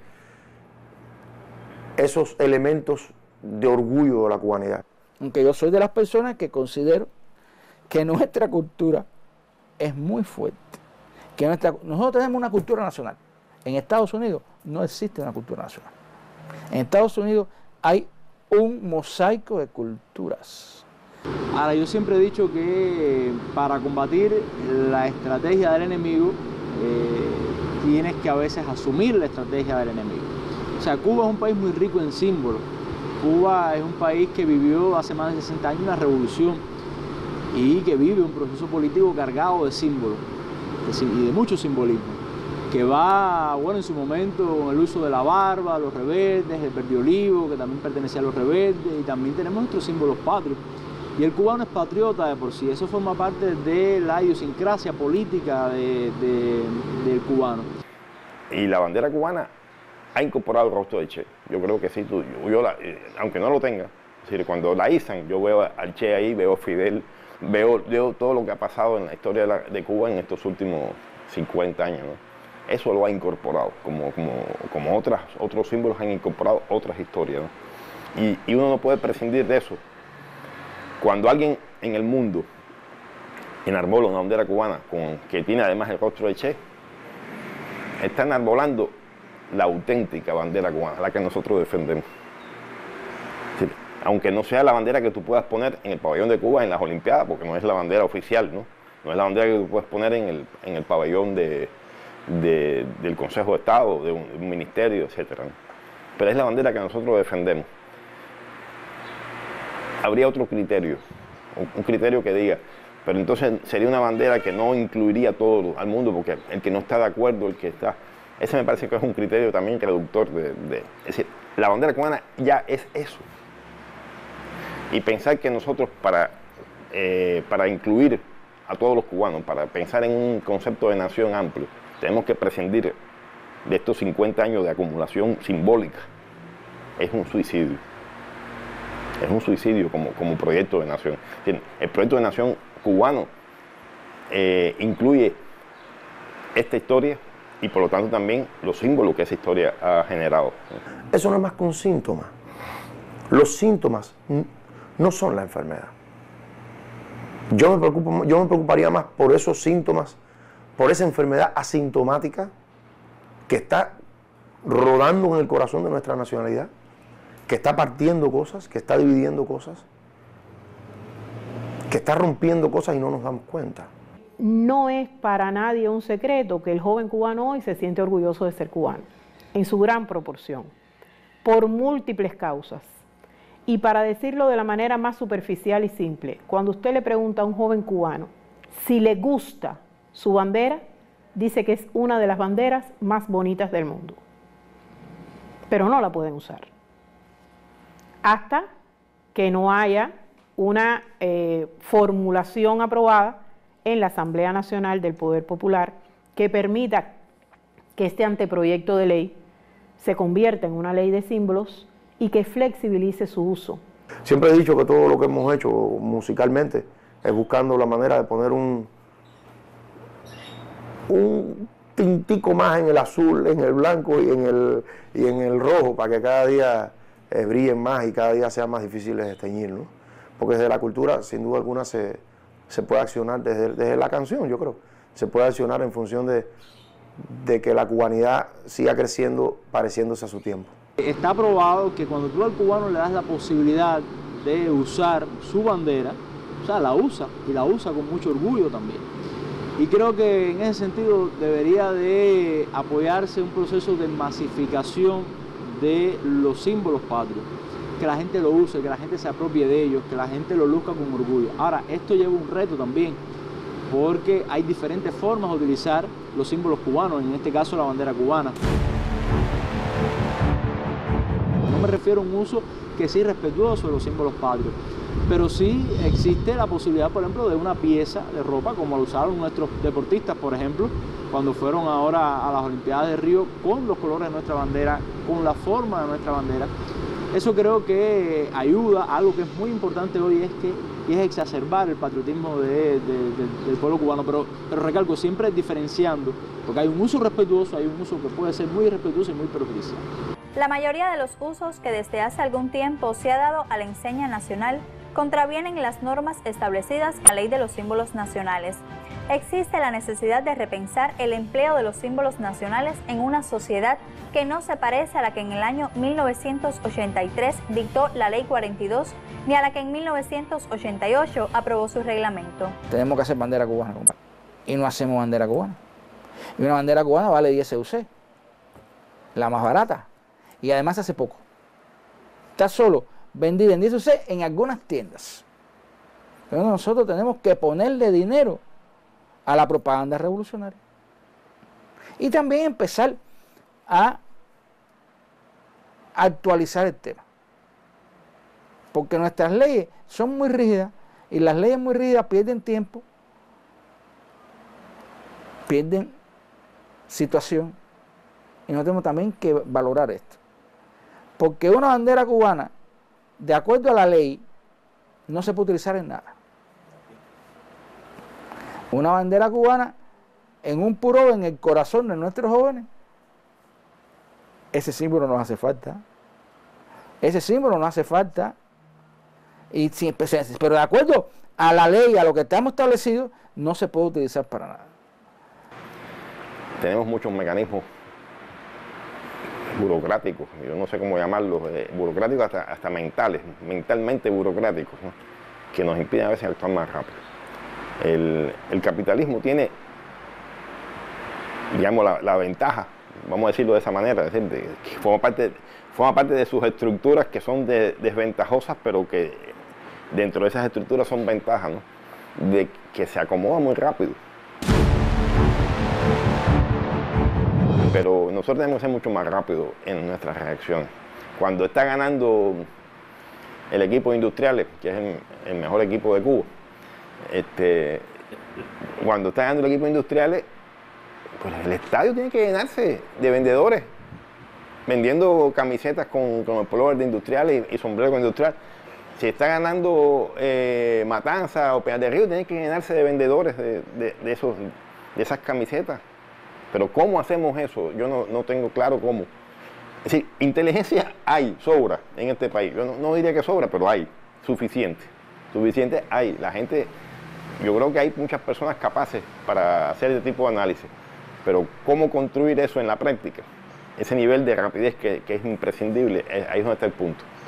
esos elementos de orgullo de la cubanidad. Aunque yo soy de las personas que considero que nuestra cultura es muy fuerte. Que nuestra, nosotros tenemos una cultura nacional. En Estados Unidos no existe una cultura nacional. En Estados Unidos hay un mosaico de culturas. Ahora, yo siempre he dicho que para combatir la estrategia del enemigo eh, tienes que a veces asumir la estrategia del enemigo. O sea, Cuba es un país muy rico en símbolos. Cuba es un país que vivió hace más de sesenta años una revolución y que vive un proceso político cargado de símbolos y de mucho simbolismo, que va, bueno, en su momento con el uso de la barba, los rebeldes, el verde olivo, que también pertenecía a los rebeldes, y también tenemos nuestros símbolos patrios. Y el cubano es patriota de por sí, eso forma parte de la idiosincrasia política de, de, del cubano. Y la bandera cubana ha incorporado el rostro de Che. Yo creo que sí, tú, yo, yo la, aunque no lo tenga, es decir, cuando la izan, yo veo al Che ahí, veo a Fidel, veo, veo todo lo que ha pasado en la historia de, la, de Cuba en estos últimos cincuenta años, ¿no? Eso lo ha incorporado, como, como, como otras, otros símbolos han incorporado otras historias, ¿no? Y, y uno no puede prescindir de eso. Cuando alguien en el mundo enarbola una bandera cubana con, que tiene además el rostro de Che, está enarbolando la auténtica bandera cubana, la que nosotros defendemos. Sí, aunque no sea la bandera que tú puedas poner en el pabellón de Cuba en las Olimpiadas, porque no es la bandera oficial, ¿no? No es la bandera que tú puedes poner en el, en el pabellón de, de, del Consejo de Estado, de un, de un ministerio, etcétera, ¿no? Pero es la bandera que nosotros defendemos. Habría otro criterio, un criterio que diga, pero entonces sería una bandera que no incluiría todo al mundo, porque el que no está de acuerdo, el que está... Ese me parece que es un criterio también reductor de... de es decir, la bandera cubana ya es eso. Y pensar que nosotros para, eh, para incluir a todos los cubanos, para pensar en un concepto de nación amplio, tenemos que prescindir de estos cincuenta años de acumulación simbólica. Es un suicidio. Es un suicidio como, como proyecto de nación. El proyecto de nación cubano eh, incluye esta historia y por lo tanto también los símbolos que esa historia ha generado. Eso no es más que un síntoma. Los síntomas no son la enfermedad. Yo me, preocupo, yo me preocuparía más por esos síntomas, por esa enfermedad asintomática que está rodando en el corazón de nuestra nacionalidad, que está partiendo cosas, que está dividiendo cosas, que está rompiendo cosas y no nos damos cuenta. no es para nadie un secreto que el joven cubano hoy se siente orgulloso de ser cubano, en su gran proporción, por múltiples causas. Y para decirlo de la manera más superficial y simple, cuando usted le pregunta a un joven cubano si le gusta su bandera, dice que es una de las banderas más bonitas del mundo. Pero no la pueden usar. Hasta que no haya una eh, formulación aprobada en la Asamblea Nacional del Poder Popular que permita que este anteproyecto de ley se convierta en una ley de símbolos y que flexibilice su uso. Siempre he dicho que todo lo que hemos hecho musicalmente es buscando la manera de poner un, un tintico más en el azul, en el blanco y en el, y en el rojo, para que cada día eh, brillen más y cada día sea más difícil de teñir, ¿no? Porque desde la cultura, sin duda alguna, se, se puede accionar desde, desde la canción, yo creo. Se puede accionar en función de, de que la cubanidad siga creciendo pareciéndose a su tiempo. Está probado que cuando tú al cubano le das la posibilidad de usar su bandera, o sea, la usa, y la usa con mucho orgullo también. Y creo que en ese sentido debería de apoyarse un proceso de masificación de los símbolos patrios, que la gente lo use, que la gente se apropie de ellos, que la gente lo luzca con orgullo. Ahora, esto lleva un reto también, porque hay diferentes formas de utilizar los símbolos cubanos, en este caso la bandera cubana. No me refiero a un uso que sea irrespetuoso de los símbolos patrios, pero sí existe la posibilidad, por ejemplo, de una pieza de ropa, como lo usaron nuestros deportistas, por ejemplo, cuando fueron ahora a las Olimpiadas de Río, con los colores de nuestra bandera, con la forma de nuestra bandera. Eso creo que ayuda a algo que es muy importante hoy, es que y es exacerbar el patriotismo de, de, de, del pueblo cubano, pero, pero recalco, siempre diferenciando, porque hay un uso respetuoso, hay un uso que puede ser muy irrespetuoso y muy perjudicial. La mayoría de los usos que desde hace algún tiempo se ha dado a la enseña nacional contravienen las normas establecidas en la Ley de los Símbolos Nacionales. Existe la necesidad de repensar el empleo de los símbolos nacionales en una sociedad que no se parece a la que en el año mil novecientos ochenta y tres dictó la Ley cuarenta y dos, ni a la que en mil novecientos ochenta y ocho aprobó su reglamento. Tenemos que hacer bandera cubana, compadre, y no hacemos bandera cubana. Y una bandera cubana vale diez E U C, la más barata, y además hace poco. Está solo vendida en diez E U C en algunas tiendas. Pero nosotros tenemos que ponerle dinero a la propaganda revolucionaria. Y también empezar a actualizar el tema. Porque nuestras leyes son muy rígidas y las leyes muy rígidas pierden tiempo, pierden situación, y nosotros tenemos también que valorar esto. Porque una bandera cubana, de acuerdo a la ley, no se puede utilizar en nada. Una bandera cubana en un puro en el corazón de nuestros jóvenes, ese símbolo nos hace falta. Ese símbolo nos hace falta. Y si, pero de acuerdo a la ley, a lo que estamos establecido, no se puede utilizar para nada. Tenemos muchos mecanismos burocráticos, yo no sé cómo llamarlos, eh, burocráticos hasta, hasta mentales, mentalmente burocráticos, ¿no? Que nos impiden a veces actuar más rápido. El, el capitalismo tiene, digamos, la, la ventaja, vamos a decirlo de esa manera, es decir, de, que forma parte, forma parte de sus estructuras que son de, desventajosas, pero que dentro de esas estructuras son ventajas, ¿no? De que se acomoda muy rápido. Pero nosotros tenemos que ser mucho más rápido en nuestras reacciones. Cuando está ganando el equipo de industriales, que es el, el mejor equipo de Cuba, este, cuando está ganando el equipo de industriales, pues el estadio tiene que llenarse de vendedores, vendiendo camisetas con, con el pullover de industriales y, y sombrero con industrial. Si está ganando eh, Matanza o Pinar del Río, tiene que llenarse de vendedores de, de, de, esos, de esas camisetas. Pero ¿cómo hacemos eso? Yo no, no tengo claro cómo. Es decir, inteligencia hay, sobra en este país. Yo no, no diría que sobra, pero hay, suficiente. Suficiente hay. La gente, yo creo que hay muchas personas capaces para hacer ese tipo de análisis. Pero ¿cómo construir eso en la práctica? Ese nivel de rapidez que, que es imprescindible, ahí es donde está el punto.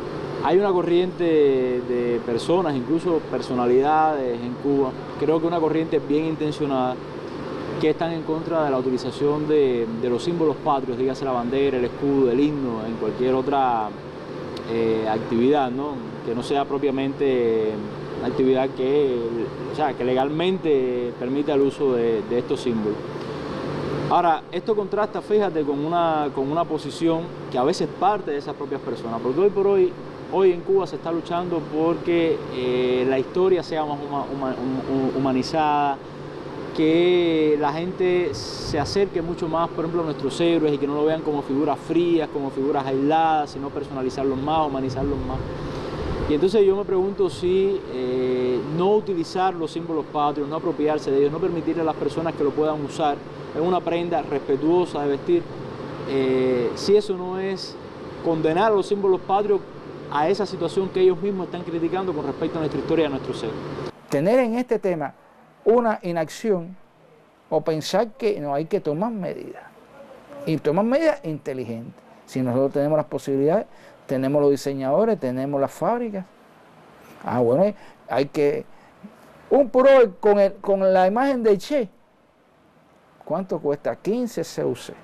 Hay una corriente de personas, incluso personalidades en Cuba, creo que una corriente bien intencionada, que están en contra de la utilización de, de los símbolos patrios, dígase la bandera, el escudo, el himno, en cualquier otra eh, actividad, ¿no? Que no sea propiamente una actividad que, o sea, que legalmente permita el uso de, de estos símbolos. Ahora, esto contrasta, fíjate, con una, con una posición que a veces parte de esas propias personas, porque hoy por hoy, hoy en Cuba se está luchando porque eh, la historia sea más huma, huma, humanizada, que la gente se acerque mucho más, por ejemplo, a nuestros héroes y que no lo vean como figuras frías, como figuras aisladas, sino personalizarlos más, humanizarlos más. Y entonces yo me pregunto si eh, no utilizar los símbolos patrios, no apropiarse de ellos, no permitirle a las personas que lo puedan usar en una prenda respetuosa de vestir, eh, si eso no es condenar a los símbolos patrios a esa situación que ellos mismos están criticando con respecto a nuestra historia y a nuestro ser. Tener en este tema una inacción o pensar que no hay que tomar medidas, y tomar medidas inteligentes. Si nosotros tenemos las posibilidades, tenemos los diseñadores, tenemos las fábricas, ah bueno, hay que, un puro con, el, con la imagen de Che, ¿cuánto cuesta? quince C U C.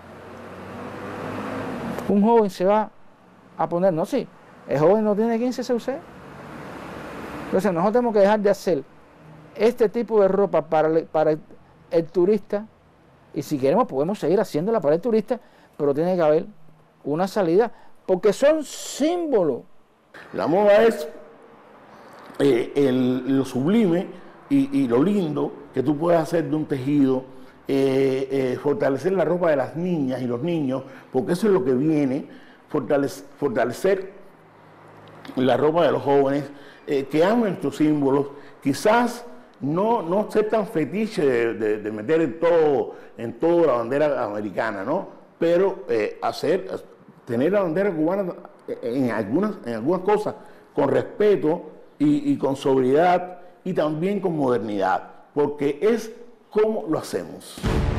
Un joven se va a poner, no, sí, el joven no tiene quince C U C. Entonces nosotros tenemos que dejar de hacer este tipo de ropa para el, para el, el turista, y si queremos podemos seguir haciéndola para el turista, pero tiene que haber una salida, porque son símbolos. La moda es eh, el, lo sublime y, y lo lindo que tú puedes hacer de un tejido, eh, eh, fortalecer la ropa de las niñas y los niños, porque eso es lo que viene, fortalecer, fortalecer la ropa de los jóvenes, eh, que amen estos símbolos, quizás no, no ser tan fetiche de, de, de meter en todo, en todo la bandera americana, ¿no? Pero eh, hacer, tener la bandera cubana en algunas, en algunas cosas con respeto y, y con sobriedad y también con modernidad, porque es como lo hacemos.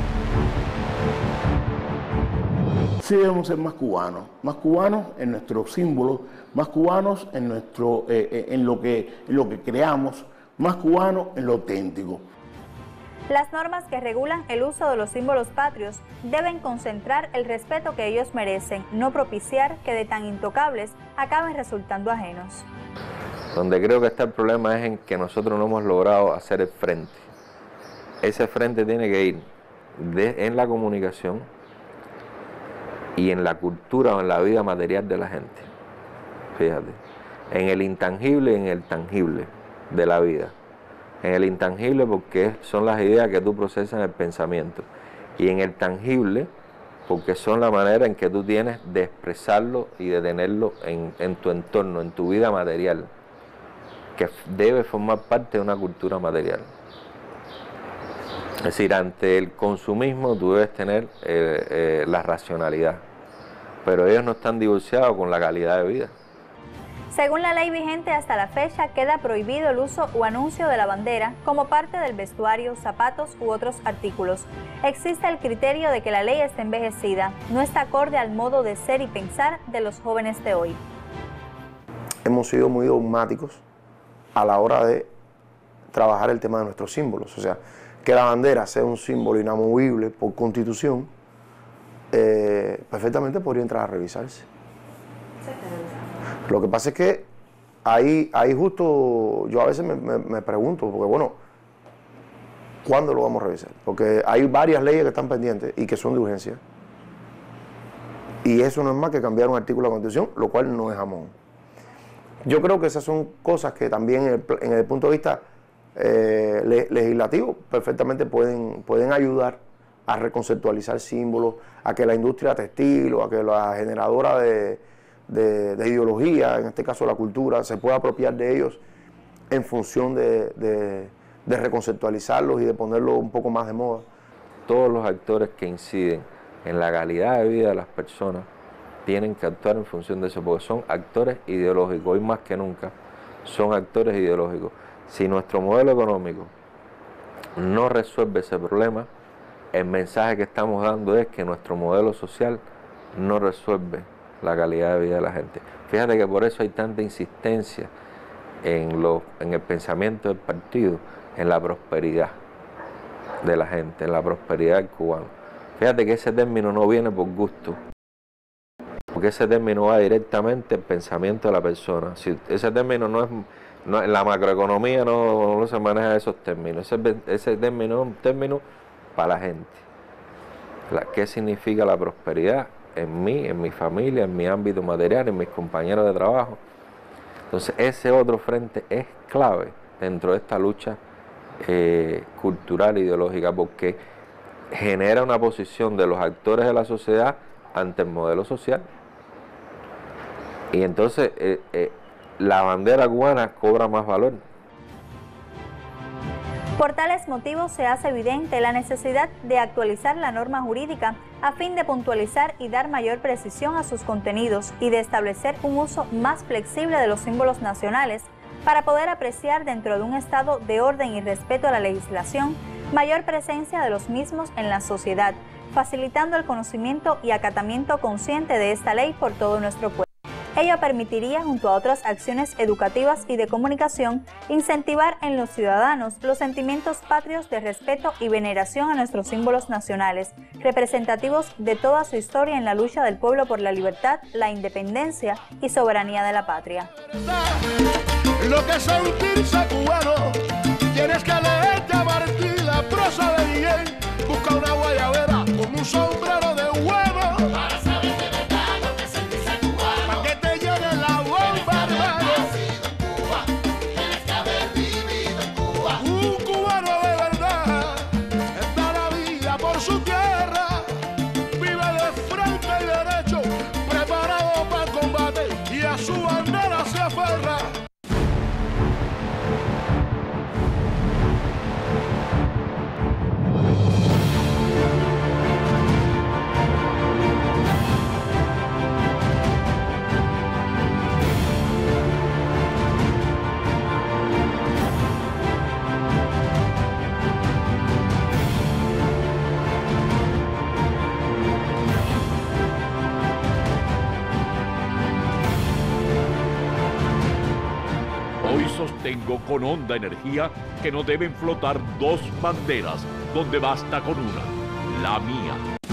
Sí debemos ser más cubanos, más cubanos en nuestros símbolos, más cubanos en, nuestro, eh, en, lo que, en lo que creamos, más cubanos en lo auténtico. Las normas que regulan el uso de los símbolos patrios deben concentrar el respeto que ellos merecen, no propiciar que de tan intocables acaben resultando ajenos. Donde creo que está el problema es en que nosotros no hemos logrado hacer el frente. Ese frente tiene que ir de, en la comunicación y en la cultura o en la vida material de la gente. Fíjate, en el intangible y en el tangible de la vida. En el intangible porque son las ideas que tú procesas en el pensamiento, y en el tangible porque son la manera en que tú tienes de expresarlo y de tenerlo en, en tu entorno, en tu vida material, que debe formar parte de una cultura material. Es decir, ante el consumismo tú debes tener eh, eh, la racionalidad, pero ellos no están divorciados con la calidad de vida. Según la ley vigente hasta la fecha, queda prohibido el uso o anuncio de la bandera como parte del vestuario, zapatos u otros artículos. Existe el criterio de que la ley está envejecida, no está acorde al modo de ser y pensar de los jóvenes de hoy. Hemos sido muy dogmáticos a la hora de trabajar el tema de nuestros símbolos, o sea, que la bandera sea un símbolo inamovible por constitución, eh, perfectamente podría entrar a revisarse. Lo que pasa es que ahí, ahí justo yo a veces me, me, me pregunto, porque bueno, ¿cuándo lo vamos a revisar? Porque hay varias leyes que están pendientes y que son de urgencia. Y eso no es más que cambiar un artículo de la Constitución, lo cual no es jamón. Yo creo que esas son cosas que también en el, en el punto de vista eh, le, legislativo perfectamente pueden, pueden ayudar a reconceptualizar símbolos, a que la industria textil o a que la generadora de, de, de ideología, en este caso la cultura, se pueda apropiar de ellos en función de, de, de reconceptualizarlos y de ponerlos un poco más de moda. Todos los actores que inciden en la calidad de vida de las personas tienen que actuar en función de eso, porque son actores ideológicos, hoy más que nunca son actores ideológicos. Si nuestro modelo económico no resuelve ese problema, el mensaje que estamos dando es que nuestro modelo social no resuelve la calidad de vida de la gente. Fíjate que por eso hay tanta insistencia en, lo, en el pensamiento del partido, en la prosperidad de la gente, en la prosperidad del cubano. Fíjate que ese término no viene por gusto, porque ese término va directamente al pensamiento de la persona. Si ese término no es, no, en la macroeconomía no, no se maneja esos términos, ese, ese término es un término para la gente. La, ¿Qué significa la prosperidad en mí, en mi familia, en mi ámbito material, en mis compañeros de trabajo? Entonces ese otro frente es clave dentro de esta lucha eh, cultural e ideológica, porque genera una posición de los actores de la sociedad ante el modelo social. Y entonces eh, eh, la bandera cubana cobra más valor. Por tales motivos se hace evidente la necesidad de actualizar la norma jurídica a fin de puntualizar y dar mayor precisión a sus contenidos y de establecer un uso más flexible de los símbolos nacionales para poder apreciar dentro de un estado de orden y respeto a la legislación mayor presencia de los mismos en la sociedad, facilitando el conocimiento y acatamiento consciente de esta ley por todo nuestro pueblo. Ello permitiría, junto a otras acciones educativas y de comunicación, incentivar en los ciudadanos los sentimientos patrios de respeto y veneración a nuestros símbolos nacionales, representativos de toda su historia en la lucha del pueblo por la libertad, la independencia y soberanía de la patria. Lo que sentirse cubano, tienes que leerte a Martí, la prosa de Miguel, busca una guayabera con un sombrero de huevo, para saber de verdad lo que sentirse cubano, para que te llene la bomba, hermano. Nacido en Cuba, tienes que haber vivido en Cuba. Un cubano de verdad, da la vida por su tierra, vive de frente y derecho, preparado para el combate y a su bandera se aferra. Hoy sostengo con honda energía que no deben flotar dos banderas donde basta con una, la mía.